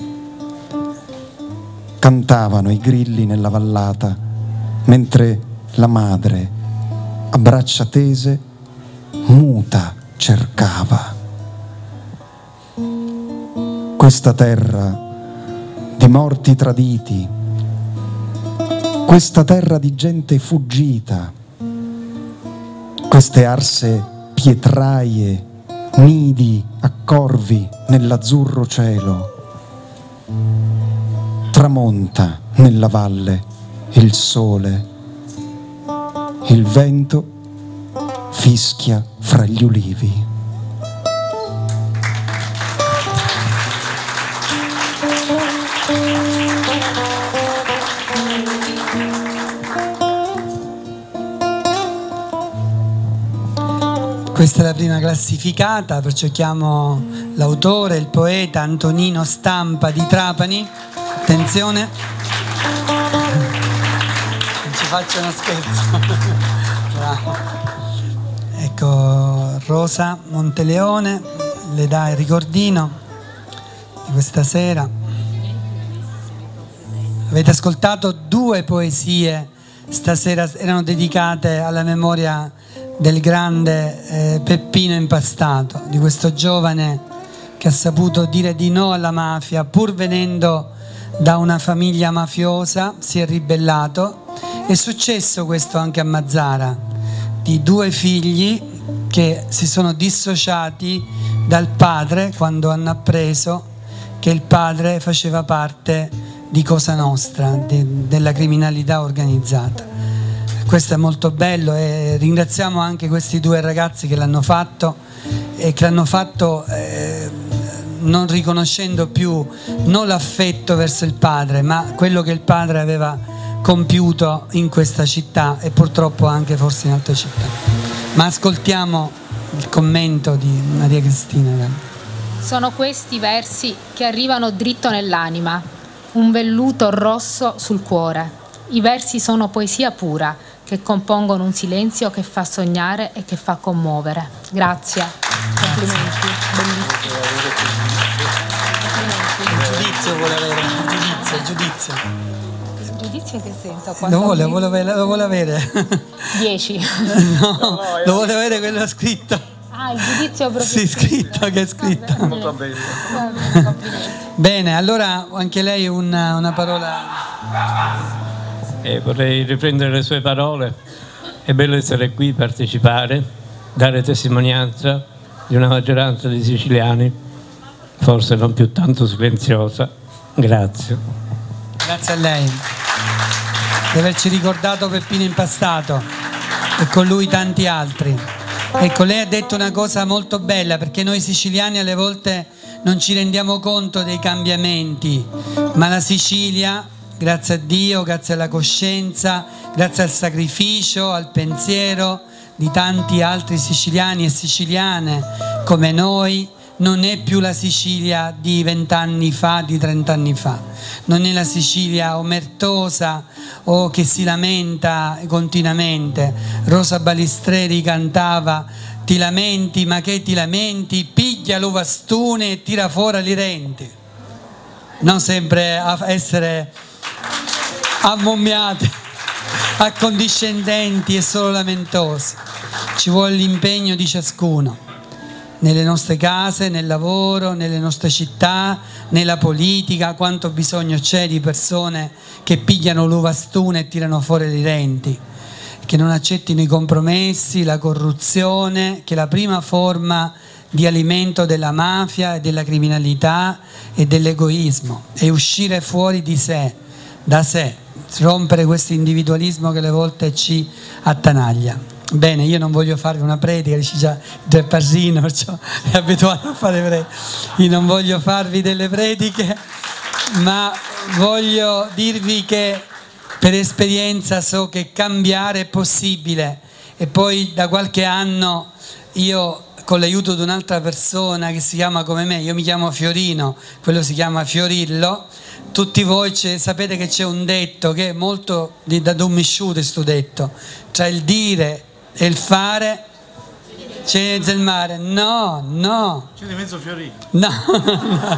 Cantavano i grilli nella vallata, mentre la madre, a braccia tese, muta cercava. Questa terra di morti traditi, questa terra di gente fuggita, queste arse pietraie, nidi a corvi nell'azzurro cielo. Tramonta nella valle il sole, il vento fischia fra gli ulivi. Questa è la prima classificata, perciò chiamo l'autore, il poeta Antonino Stampa di Trapani. Attenzione, non ci faccio uno scherzo. Bravo. Ecco, Rosa Monteleone le dà il ricordino di questa sera. Avete ascoltato due poesie stasera, erano dedicate alla memoria del grande eh, Peppino Impastato, di questo giovane che ha saputo dire di no alla mafia, pur venendo da una famiglia mafiosa, si è ribellato. È successo questo anche a Mazara, di due figli che si sono dissociati dal padre quando hanno appreso che il padre faceva parte di Cosa Nostra, de, della criminalità organizzata. Questo è molto bello e ringraziamo anche questi due ragazzi che l'hanno fatto e che l'hanno fatto eh, non riconoscendo più non l'affetto verso il padre, ma quello che il padre aveva compiuto in questa città e purtroppo anche forse in altre città. Ma ascoltiamo il commento di Maria Cristina. Sono questi versi che arrivano dritto nell'anima, un velluto rosso sul cuore. I versi sono poesia pura, che compongono un silenzio che fa sognare e che fa commuovere. Grazie. Complimenti. Bellissimo. Il giudizio vuole avere, il giudizio, il giudizio. Il giudizio in che senso? Lo vuole, lo vuole avere, lo vuole avere. Dieci. No, lo vuole avere quello scritto. Ah, il giudizio proprio. Sì, scritto, che è scritto. Molto bello. Bene, allora anche lei una, una parola. Eh, vorrei riprendere le sue parole. È bello essere qui, partecipare, dare testimonianza di una maggioranza di siciliani, forse non più tanto silenziosa. Grazie. Grazie a lei di averci ricordato Peppino Impastato e con lui tanti altri. Ecco, lei ha detto una cosa molto bella, perché noi siciliani alle volte non ci rendiamo conto dei cambiamenti, ma la Sicilia, grazie a Dio, grazie alla coscienza, grazie al sacrificio, al pensiero di tanti altri siciliani e siciliane come noi, non è più la Sicilia di vent'anni fa, di trent'anni fa. Non è la Sicilia omertosa o che si lamenta continuamente. Rosa Balistreri cantava: ti lamenti, ma che ti lamenti? Piglia lo bastone e tira fuori i renti. Non sempre a essere ammommiate, accondiscendenti e solo lamentosi. Ci vuole l'impegno di ciascuno, nelle nostre case, nel lavoro, nelle nostre città, nella politica. Quanto bisogno c'è di persone che pigliano l'uvastuna e tirano fuori i denti, che non accettino i compromessi, la corruzione, che è la prima forma di alimento della mafia e della criminalità e dell'egoismo, e uscire fuori di sé, da sé, rompere questo individualismo che alle volte ci attanaglia. Bene, io non voglio farvi una predica, dice già Del Parsino, perciò è abituato a fare prediche. Io non voglio farvi delle prediche, ma voglio dirvi che per esperienza so che cambiare è possibile. E poi da qualche anno io, con l'aiuto di un'altra persona che si chiama come me, io mi chiamo Fiorino, quello si chiama Fiorillo, tutti voi sapete che c'è un detto che è molto da Don Misciute, questo detto, tra il dire e il fare c'è il mare. No, no. C'è di mezzo Fiorino. No, no.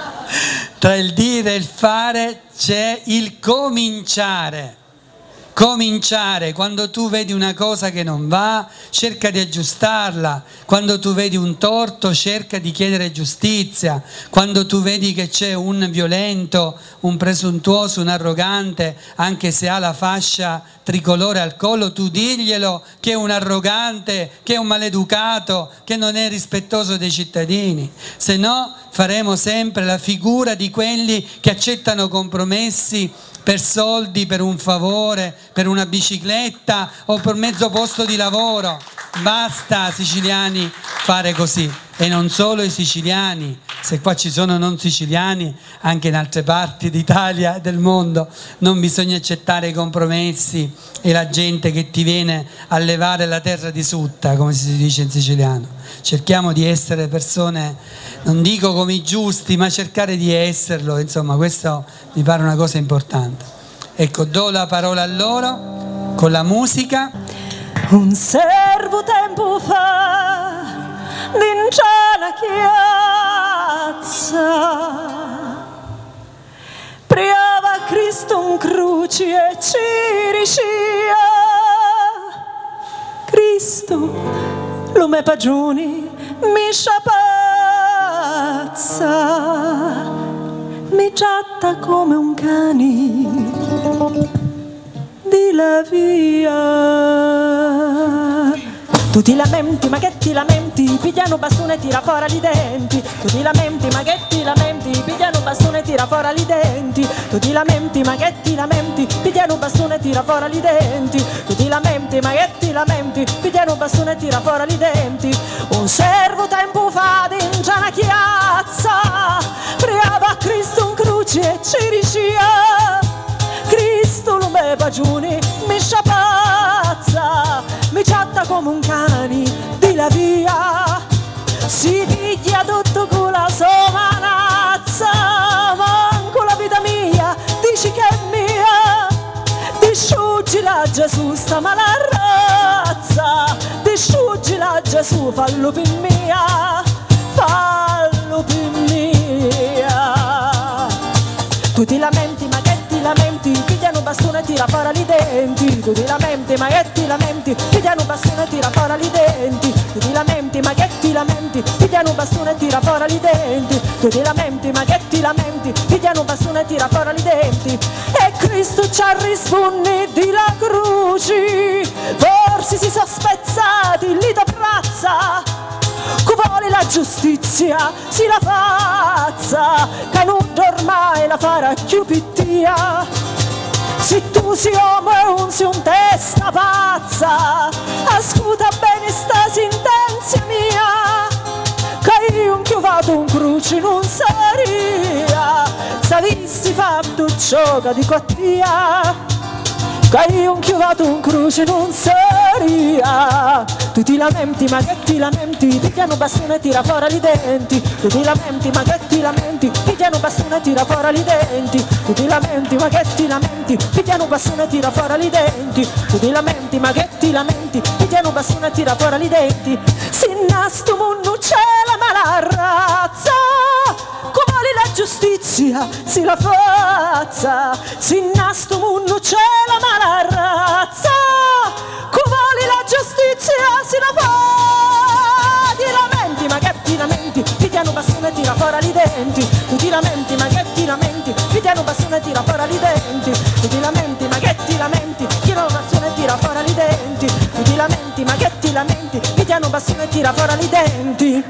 Tra il dire e il fare c'è il cominciare. Cominciare, quando tu vedi una cosa che non va, cerca di aggiustarla. Quando tu vedi un torto, cerca di chiedere giustizia. Quando tu vedi che c'è un violento, un presuntuoso, un arrogante, anche se ha la fascia tricolore al collo, tu diglielo che è un arrogante, che è un maleducato, che non è rispettoso dei cittadini. Se no faremo sempre la figura di quelli che accettano compromessi per soldi, per un favore, per una bicicletta o per mezzo posto di lavoro. Basta, siciliani, fare così. E non solo i siciliani, se qua ci sono non siciliani anche in altre parti d'Italia e del mondo, non bisogna accettare i compromessi e la gente che ti viene a levare la terra di sutta, come si dice in siciliano. Cerchiamo di essere persone, non dico come i giusti, ma cercare di esserlo, insomma, questo mi pare una cosa importante. Ecco, do la parola a loro con la musica. Un servo tempo fa d'incia la chiazza priava Cristo un cruci e ci ricia Cristo lume pagiuni mi sciapazza mi giatta come un cani di la via. Tu ti lamenti, ma che ti lamenti? Pigliano bastone e tira fuori i denti. Tu ti lamenti, ma che ti lamenti? Pigliano bastone e tira fuori i denti. Tu ti lamenti, ma che ti lamenti? Pigliano bastone e tira fuori i denti. Tu ti lamenti, ma che ti lamenti? Pigliano bastone e tira fuori i denti. Un servo tempo fa d'ingia una chiazza priava a Cristo un cruci e ci ricia Cristo lume pagiuni mi sciapazza mi chatta come un cani di la via si piglia tutto con la sua manazza manco la vita mia dici che è mia disciuggi la Gesù sta mala razza disciuggi la Gesù fallo per mia fallo per mia tu ti lamenti ma che ti lamenti pigliano un bastone e tira fuori i denti tu ti lamenti ma che ti lamenti pigliano un bastone e tira fuori i denti tu ti lamenti ma che ti lamenti pigliano un bastone e tira fuori i denti tu ti lamenti ma che ti lamenti pigliano un bastone e tira fuori i denti e Cristo ci ha rispondi di la croce forse si sono spezzati lì da prazza che vuole la giustizia si la faccia che non ormai la farà più pittia se tu sei uomo e non sei un testa pazza ascolta bene sta sentenza mia che io un chiuvato un cruce non saria se avessi fatto ciò che dico a tia che io un chiuvato un cruce non saria tu ti lamenti ma che ti lamenti pigliano bastone e tira fuori i denti tu ti lamenti ma che ti lamenti pigliano bastone e tira fuori i denti tu ti lamenti ma che ti lamenti pigliano bastone e tira fuori i denti tu ti lamenti ma che ti lamenti pigliano bastone e tira fuori i denti se nasto mondo c'è la mala razza come la la giustizia si la fazza, si nasto munno c'è la mala razza, covali la giustizia si la fa. Ti lamenti, ma che ti lamenti, ti tieni un bastone e tira fuori i denti. Tu ti lamenti, ma che ti lamenti, ti tieni un bastone e tira fuori i denti. Tu ti lamenti, ma che ti lamenti, tieni un bastone e tira fuori i denti. Tu ti lamenti, ma che ti lamenti, ti tieni un bastone e tira fuori i denti.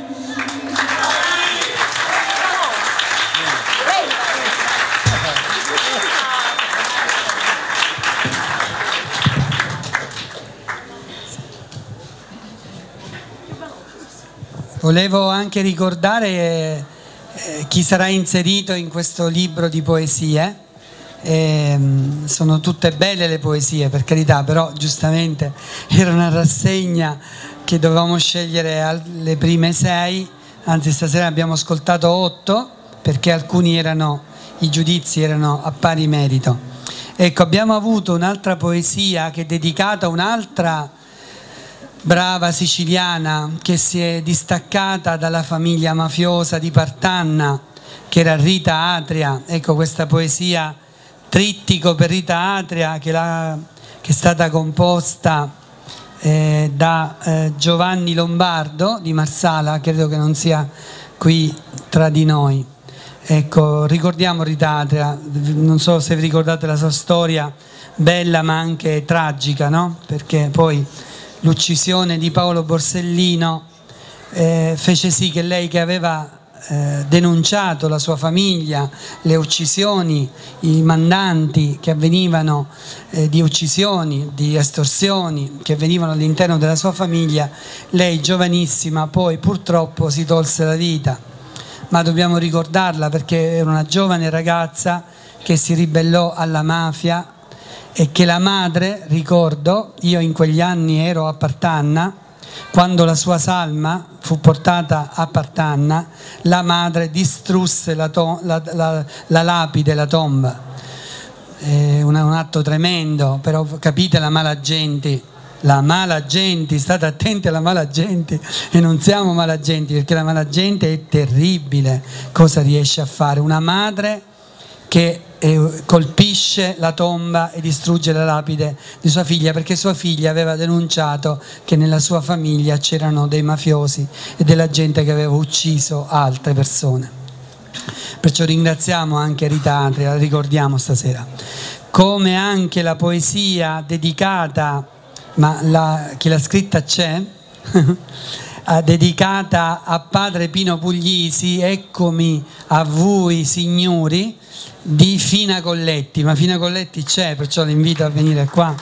Volevo anche ricordare eh, chi sarà inserito in questo libro di poesie. Eh, sono tutte belle le poesie, per carità, però giustamente era una rassegna che dovevamo scegliere le prime sei, anzi stasera abbiamo ascoltato otto perché alcuni erano, i giudizi erano a pari merito. Ecco, abbiamo avuto un'altra poesia che è dedicata a un'altra brava siciliana che si è distaccata dalla famiglia mafiosa di Partanna, che era Rita Atria. Ecco, questa poesia Trittico per Rita Atria che, la, che è stata composta eh, da eh, Giovanni Lombardo di Marsala, credo che non sia qui tra di noi. Ecco, ricordiamo Rita Atria, non so se vi ricordate la sua storia, bella ma anche tragica, no? Perché poi l'uccisione di Paolo Borsellino eh, fece sì che lei, che aveva eh, denunciato la sua famiglia, le uccisioni, i mandanti che avvenivano eh, di uccisioni, di estorsioni che avvenivano all'interno della sua famiglia, lei giovanissima poi purtroppo si tolse la vita. Ma dobbiamo ricordarla perché era una giovane ragazza che si ribellò alla mafia e che la madre, ricordo, io in quegli anni ero a Partanna, quando la sua salma fu portata a Partanna, la madre distrusse la, la, la, la lapide, la tomba. È un, un atto tremendo, però capite la mala gente, la mala gente, state attenti alla mala gente e non siamo mala gente, perché la mala gente è terribile. Cosa riesce a fare una madre che e colpisce la tomba e distrugge la lapide di sua figlia perché sua figlia aveva denunciato che nella sua famiglia c'erano dei mafiosi e della gente che aveva ucciso altre persone. Perciò ringraziamo anche Rita Atria, la ricordiamo stasera. Come anche la poesia dedicata, ma la, chi l'ha scritta c'è, dedicata a padre Pino Puglisi, Eccomi a voi signori, di Fina Colletti. Ma Fina Colletti c'è, perciò l'invito a venire qua.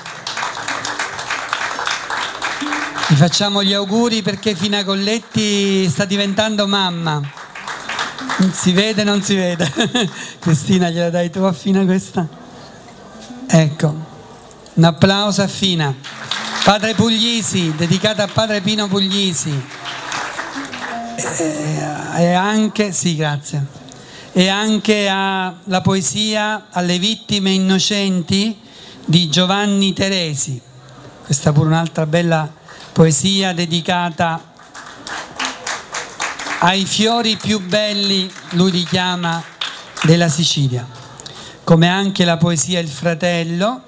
Vi facciamo gli auguri perché Fina Colletti sta diventando mamma. Si vede, non si vede. Cristina, gliela dai tu a Fina questa? Ecco, un applauso a Fina. Padre Puglisi, dedicata a padre Pino Puglisi. E, e anche, sì, grazie. E anche alla poesia Alle vittime innocenti di Giovanni Teresi. Questa pure un'altra bella poesia dedicata ai fiori più belli, lui li chiama, della Sicilia. Come anche la poesia Il fratello,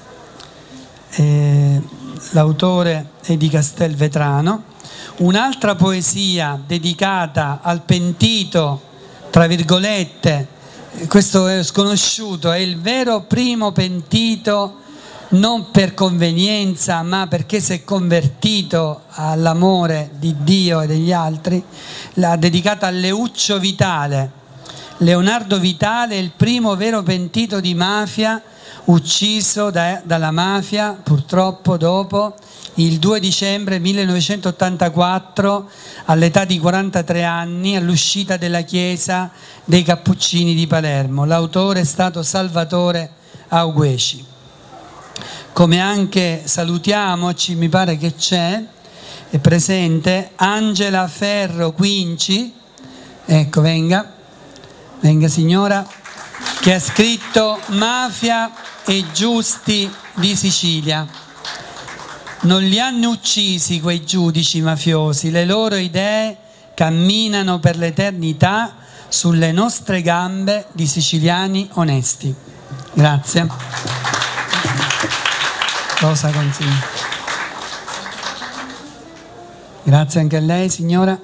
eh, l'autore è di Castelvetrano. Un'altra poesia dedicata al pentito, tra virgolette, questo è sconosciuto, è il vero primo pentito non per convenienza ma perché si è convertito all'amore di Dio e degli altri, l'ha dedicata a Leuccio Vitale. Leonardo Vitale è il primo vero pentito di mafia, ucciso da, dalla mafia purtroppo dopo il due dicembre millenovecentottantaquattro all'età di quarantatré anni all'uscita della chiesa dei Cappuccini di Palermo. L'autore è stato Salvatore Augueci. Come anche salutiamoci, mi pare che c'è, è presente Angela Ferro Quinci, ecco, venga, venga signora, che ha scritto Mafia e Giusti di Sicilia. Non li hanno uccisi quei giudici mafiosi, le loro idee camminano per l'eternità sulle nostre gambe di siciliani onesti. Grazie. Rosa Consigli. Grazie anche a lei, signora.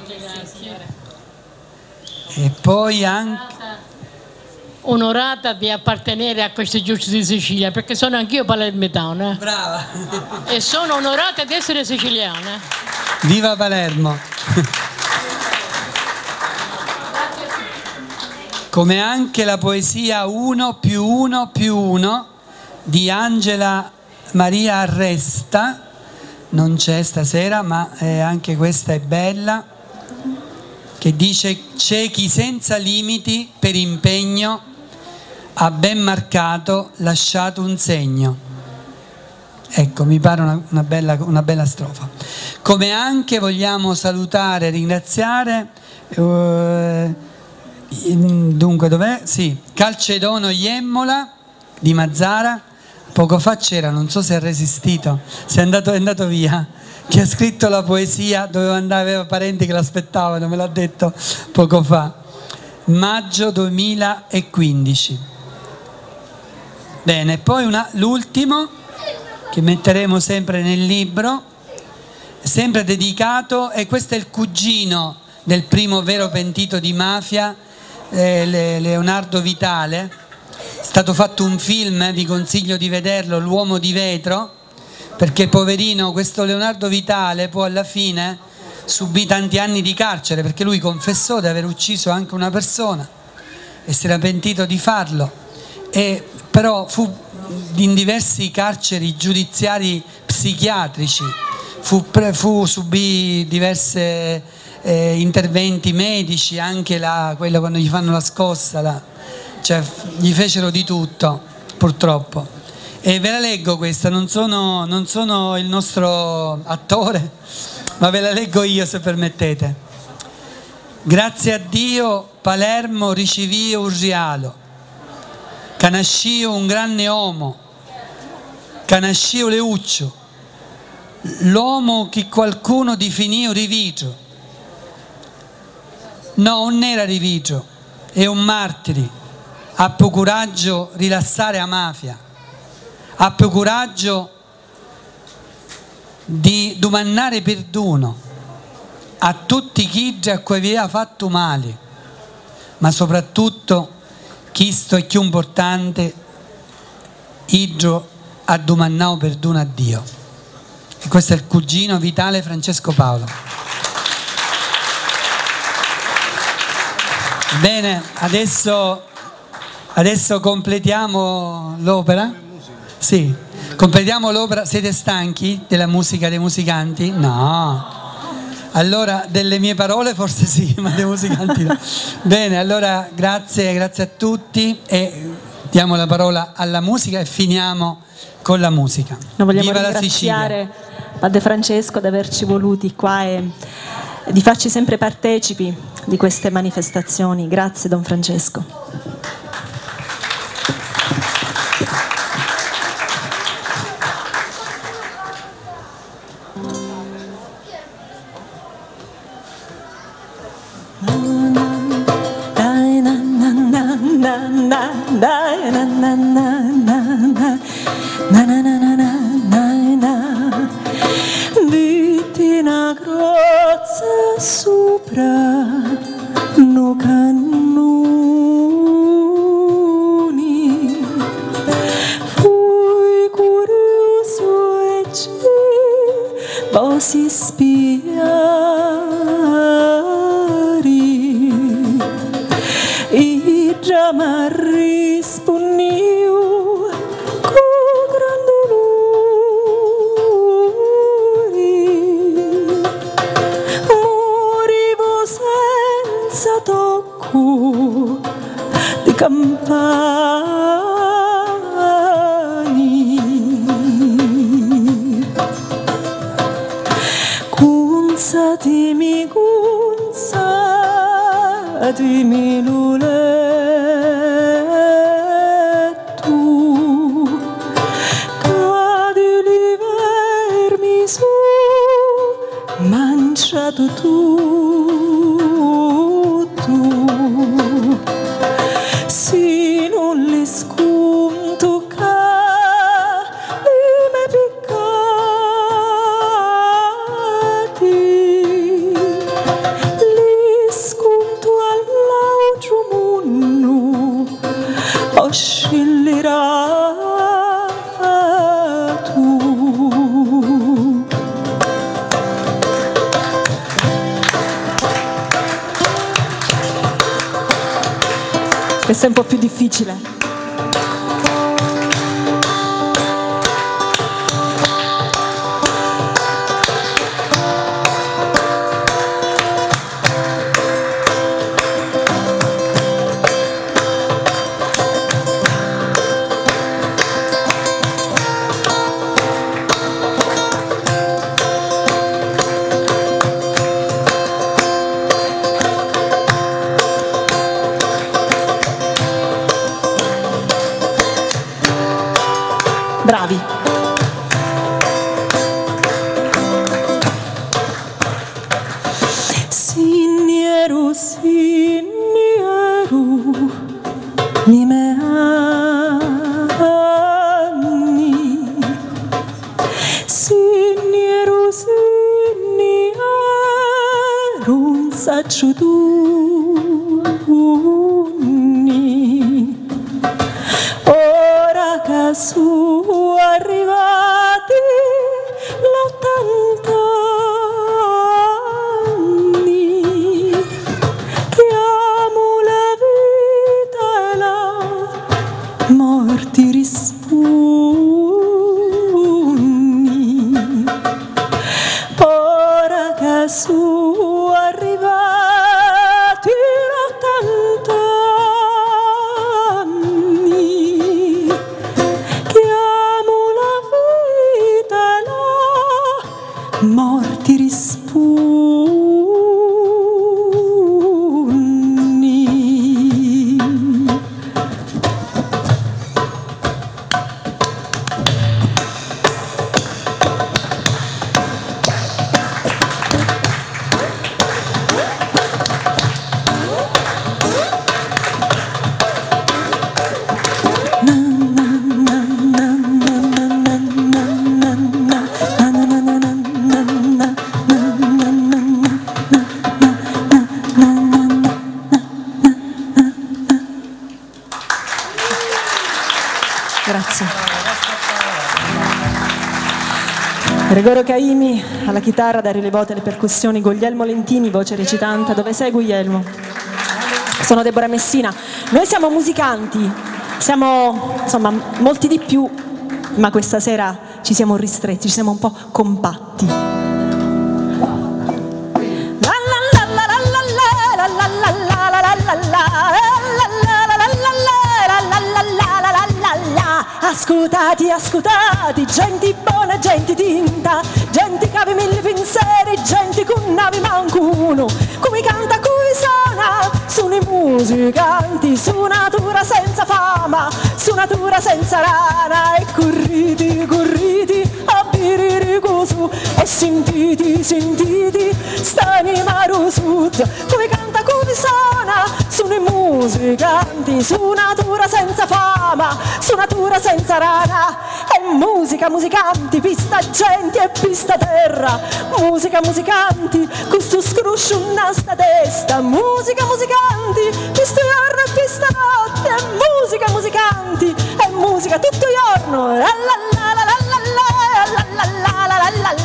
E poi anche... Onorata di appartenere a queste giuste di Sicilia, perché sono anch'io palermitana. Brava. E sono onorata di essere siciliana. Viva Palermo. Come anche la poesia uno più uno più uno di Angela Maria Arresta, non c'è stasera, ma eh, anche questa è bella, che dice: ciechi senza limiti per impegno, ha ben marcato, lasciato un segno. Ecco, mi pare una, una, bella, una bella strofa. Come anche vogliamo salutare e ringraziare, eh, dunque dov'è? Sì, Calcedono Iemmola di Mazzara, poco fa c'era, non so se ha resistito, se è andato, è andato via, che ha scritto la poesia, doveva andare, aveva parenti che l'aspettavano, me l'ha detto poco fa. Maggio duemilaquindici. Bene, poi l'ultimo che metteremo sempre nel libro, sempre dedicato, e questo è il cugino del primo vero pentito di mafia, eh, Leonardo Vitale. È stato fatto un film, eh, vi consiglio di vederlo, L'uomo di vetro, perché poverino questo Leonardo Vitale poi alla fine subì tanti anni di carcere, perché lui confessò di aver ucciso anche una persona e si era pentito di farlo, e però fu in diversi carceri giudiziari psichiatrici, fu, fu subì diversi eh, interventi medici, anche la, quello quando gli fanno la scossa, la, cioè gli fecero di tutto purtroppo. E ve la leggo questa, non sono, non sono il nostro attore, ma ve la leggo io se permettete. Grazie a Dio Palermo ricevì un rialo, che nascio un grande uomo, che nascio Leuccio, l'uomo che qualcuno definì un rivigio. No, non era rivigio, è un martire, ha più coraggio rilassare a mafia, ha più coraggio di domandare perdono a tutti chi già a cui aveva fatto male, ma soprattutto questo è più importante, Idro ha domandato perdono a Dio. E questo è il cugino Vitale Francesco Paolo. Bene, adesso, adesso completiamo l'opera. Sì, completiamo l'opera. Siete stanchi della musica dei musicanti? No. Allora, delle mie parole forse sì, ma dei musicanti no. Bene, allora grazie, grazie a tutti e diamo la parola alla musica e finiamo con la musica. Noi vogliamo Viva ringraziare Padre Francesco di averci voluti qua e di farci sempre partecipi di queste manifestazioni. Grazie Don Francesco. Vitti una crozza sopra no cannoni, fui curioso e ci vosi spiari, e già mi rispondiu con gran dolori, morivo senza tocco di campani. Consatemi, consatemi l'uletto, cadi livermi su, mangiato tutto. Questo è un po' più difficile. Bravi. Signieru, signieru, mi me anni. Signieru, signieru, un saccio d'unni. Ora che su arrivati l'ottanta anni, chiamo la vita e la morte rispugni. Ora che su arrivati l'ottanta morti rispugni. Grazie. Gregorio Caimi alla chitarra, Dario Levote alle percussioni, Guglielmo Lentini voce recitante. Dove sei Guglielmo? Sono Deborah Messina. Noi siamo musicanti, siamo insomma molti di più, ma questa sera ci siamo ristretti, ci siamo un po' compatti. Ascoltati, ascoltati, gente buona, gente tinta, gente che ave mille pensieri, gente con navi mancuno, come canta, come suona, sono i musicanti, su natura senza fama, su natura senza rana, e corriti, corriti, a biriri cosu, e sentiti, sentiti, stanima sud, come canta, come suona, sono i musicanti, su natura senza fama, su natura senza rana, e musica, musicanti, pista gente e pista terra, musica, musicanti, questo scruscio una sta testa, musica, musicanti, pista giorno e pista notte, e musica, musicanti, e musica tutto giorno, la la la la la la la la la la la la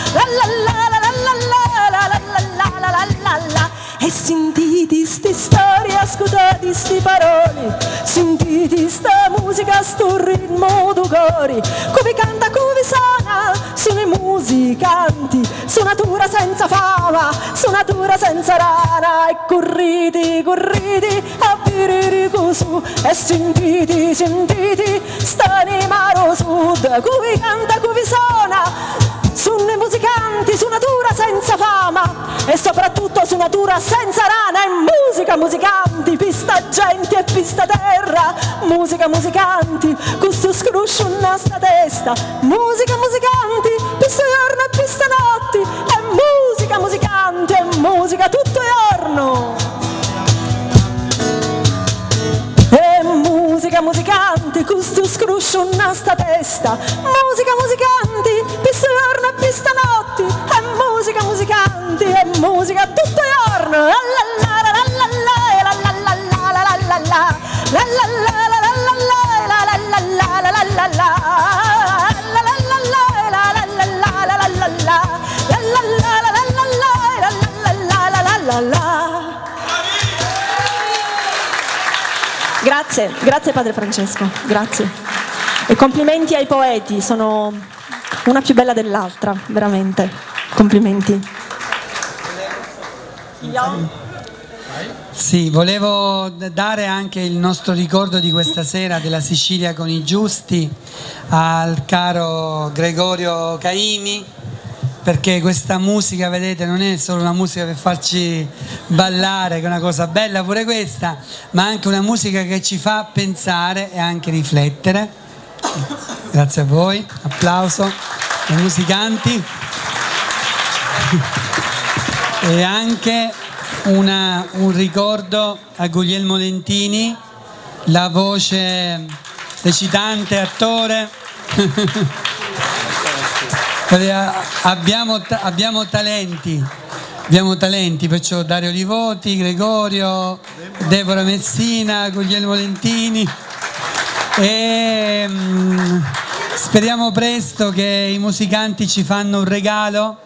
la. E sentiti sti storie, ascoltati sti parole, sentiti sta musica, sto ritmo du cori, come canta, come suona, sono i musicanti, su natura senza fama, su natura senza rana, e corriti, corriti, a biriri cosu, e sentiti, sentiti, stanima sud, come canta, come suona, sono i musicanti, su natura senza fama, e soprattutto su natura senza rana, e musica, musicanti, pista gente e pista terra, musica, musicanti, questo scruscio una sta testa, musica, musicanti, pista giorno e pista notti, e musica, musicanti, e musica tutto giorno, e musica, musicanti, questo scruscio una sta testa, musica, musicanti, pista giorno e pista notti, e musica, musicanti, e musica tutto giorno, la la la la la la la la la la la la la Grazie, grazie Padre Francesco, grazie. E complimenti ai poeti, sono una più bella dell'altra, veramente. Complimenti. Sì, volevo dare anche il nostro ricordo di questa sera della Sicilia con i giusti al caro Gregorio Caimi, perché questa musica, vedete, non è solo una musica per farci ballare, che è una cosa bella pure questa, ma anche una musica che ci fa pensare e anche riflettere. Grazie a voi, applauso ai musicanti. E anche una, un ricordo a Guglielmo Lentini, la voce recitante, attore. abbiamo, abbiamo talenti, abbiamo talenti, perciò Dario Livoti, Gregorio, Deborah Messina, Guglielmo Lentini, e um, speriamo presto che i musicanti ci fanno un regalo.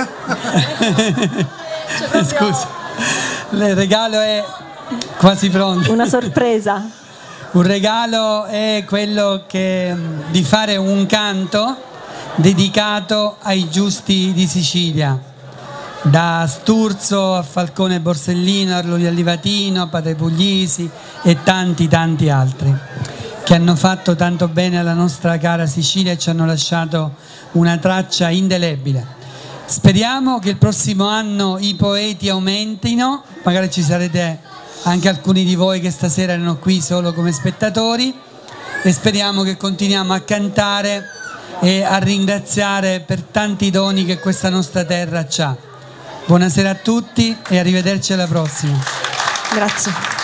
Scusa, il regalo è quasi pronto. Una sorpresa. Un regalo è quello che, di fare un canto dedicato ai giusti di Sicilia, da Sturzo a Falcone Borsellino, Arlo di Allivatino, a Padre Puglisi e tanti tanti altri che hanno fatto tanto bene alla nostra cara Sicilia e ci hanno lasciato una traccia indelebile. Speriamo che il prossimo anno i poeti aumentino, magari ci sarete anche alcuni di voi che stasera erano qui solo come spettatori, e speriamo che continuiamo a cantare e a ringraziare per tanti doni che questa nostra terra ha. Buonasera a tutti e arrivederci alla prossima. Grazie.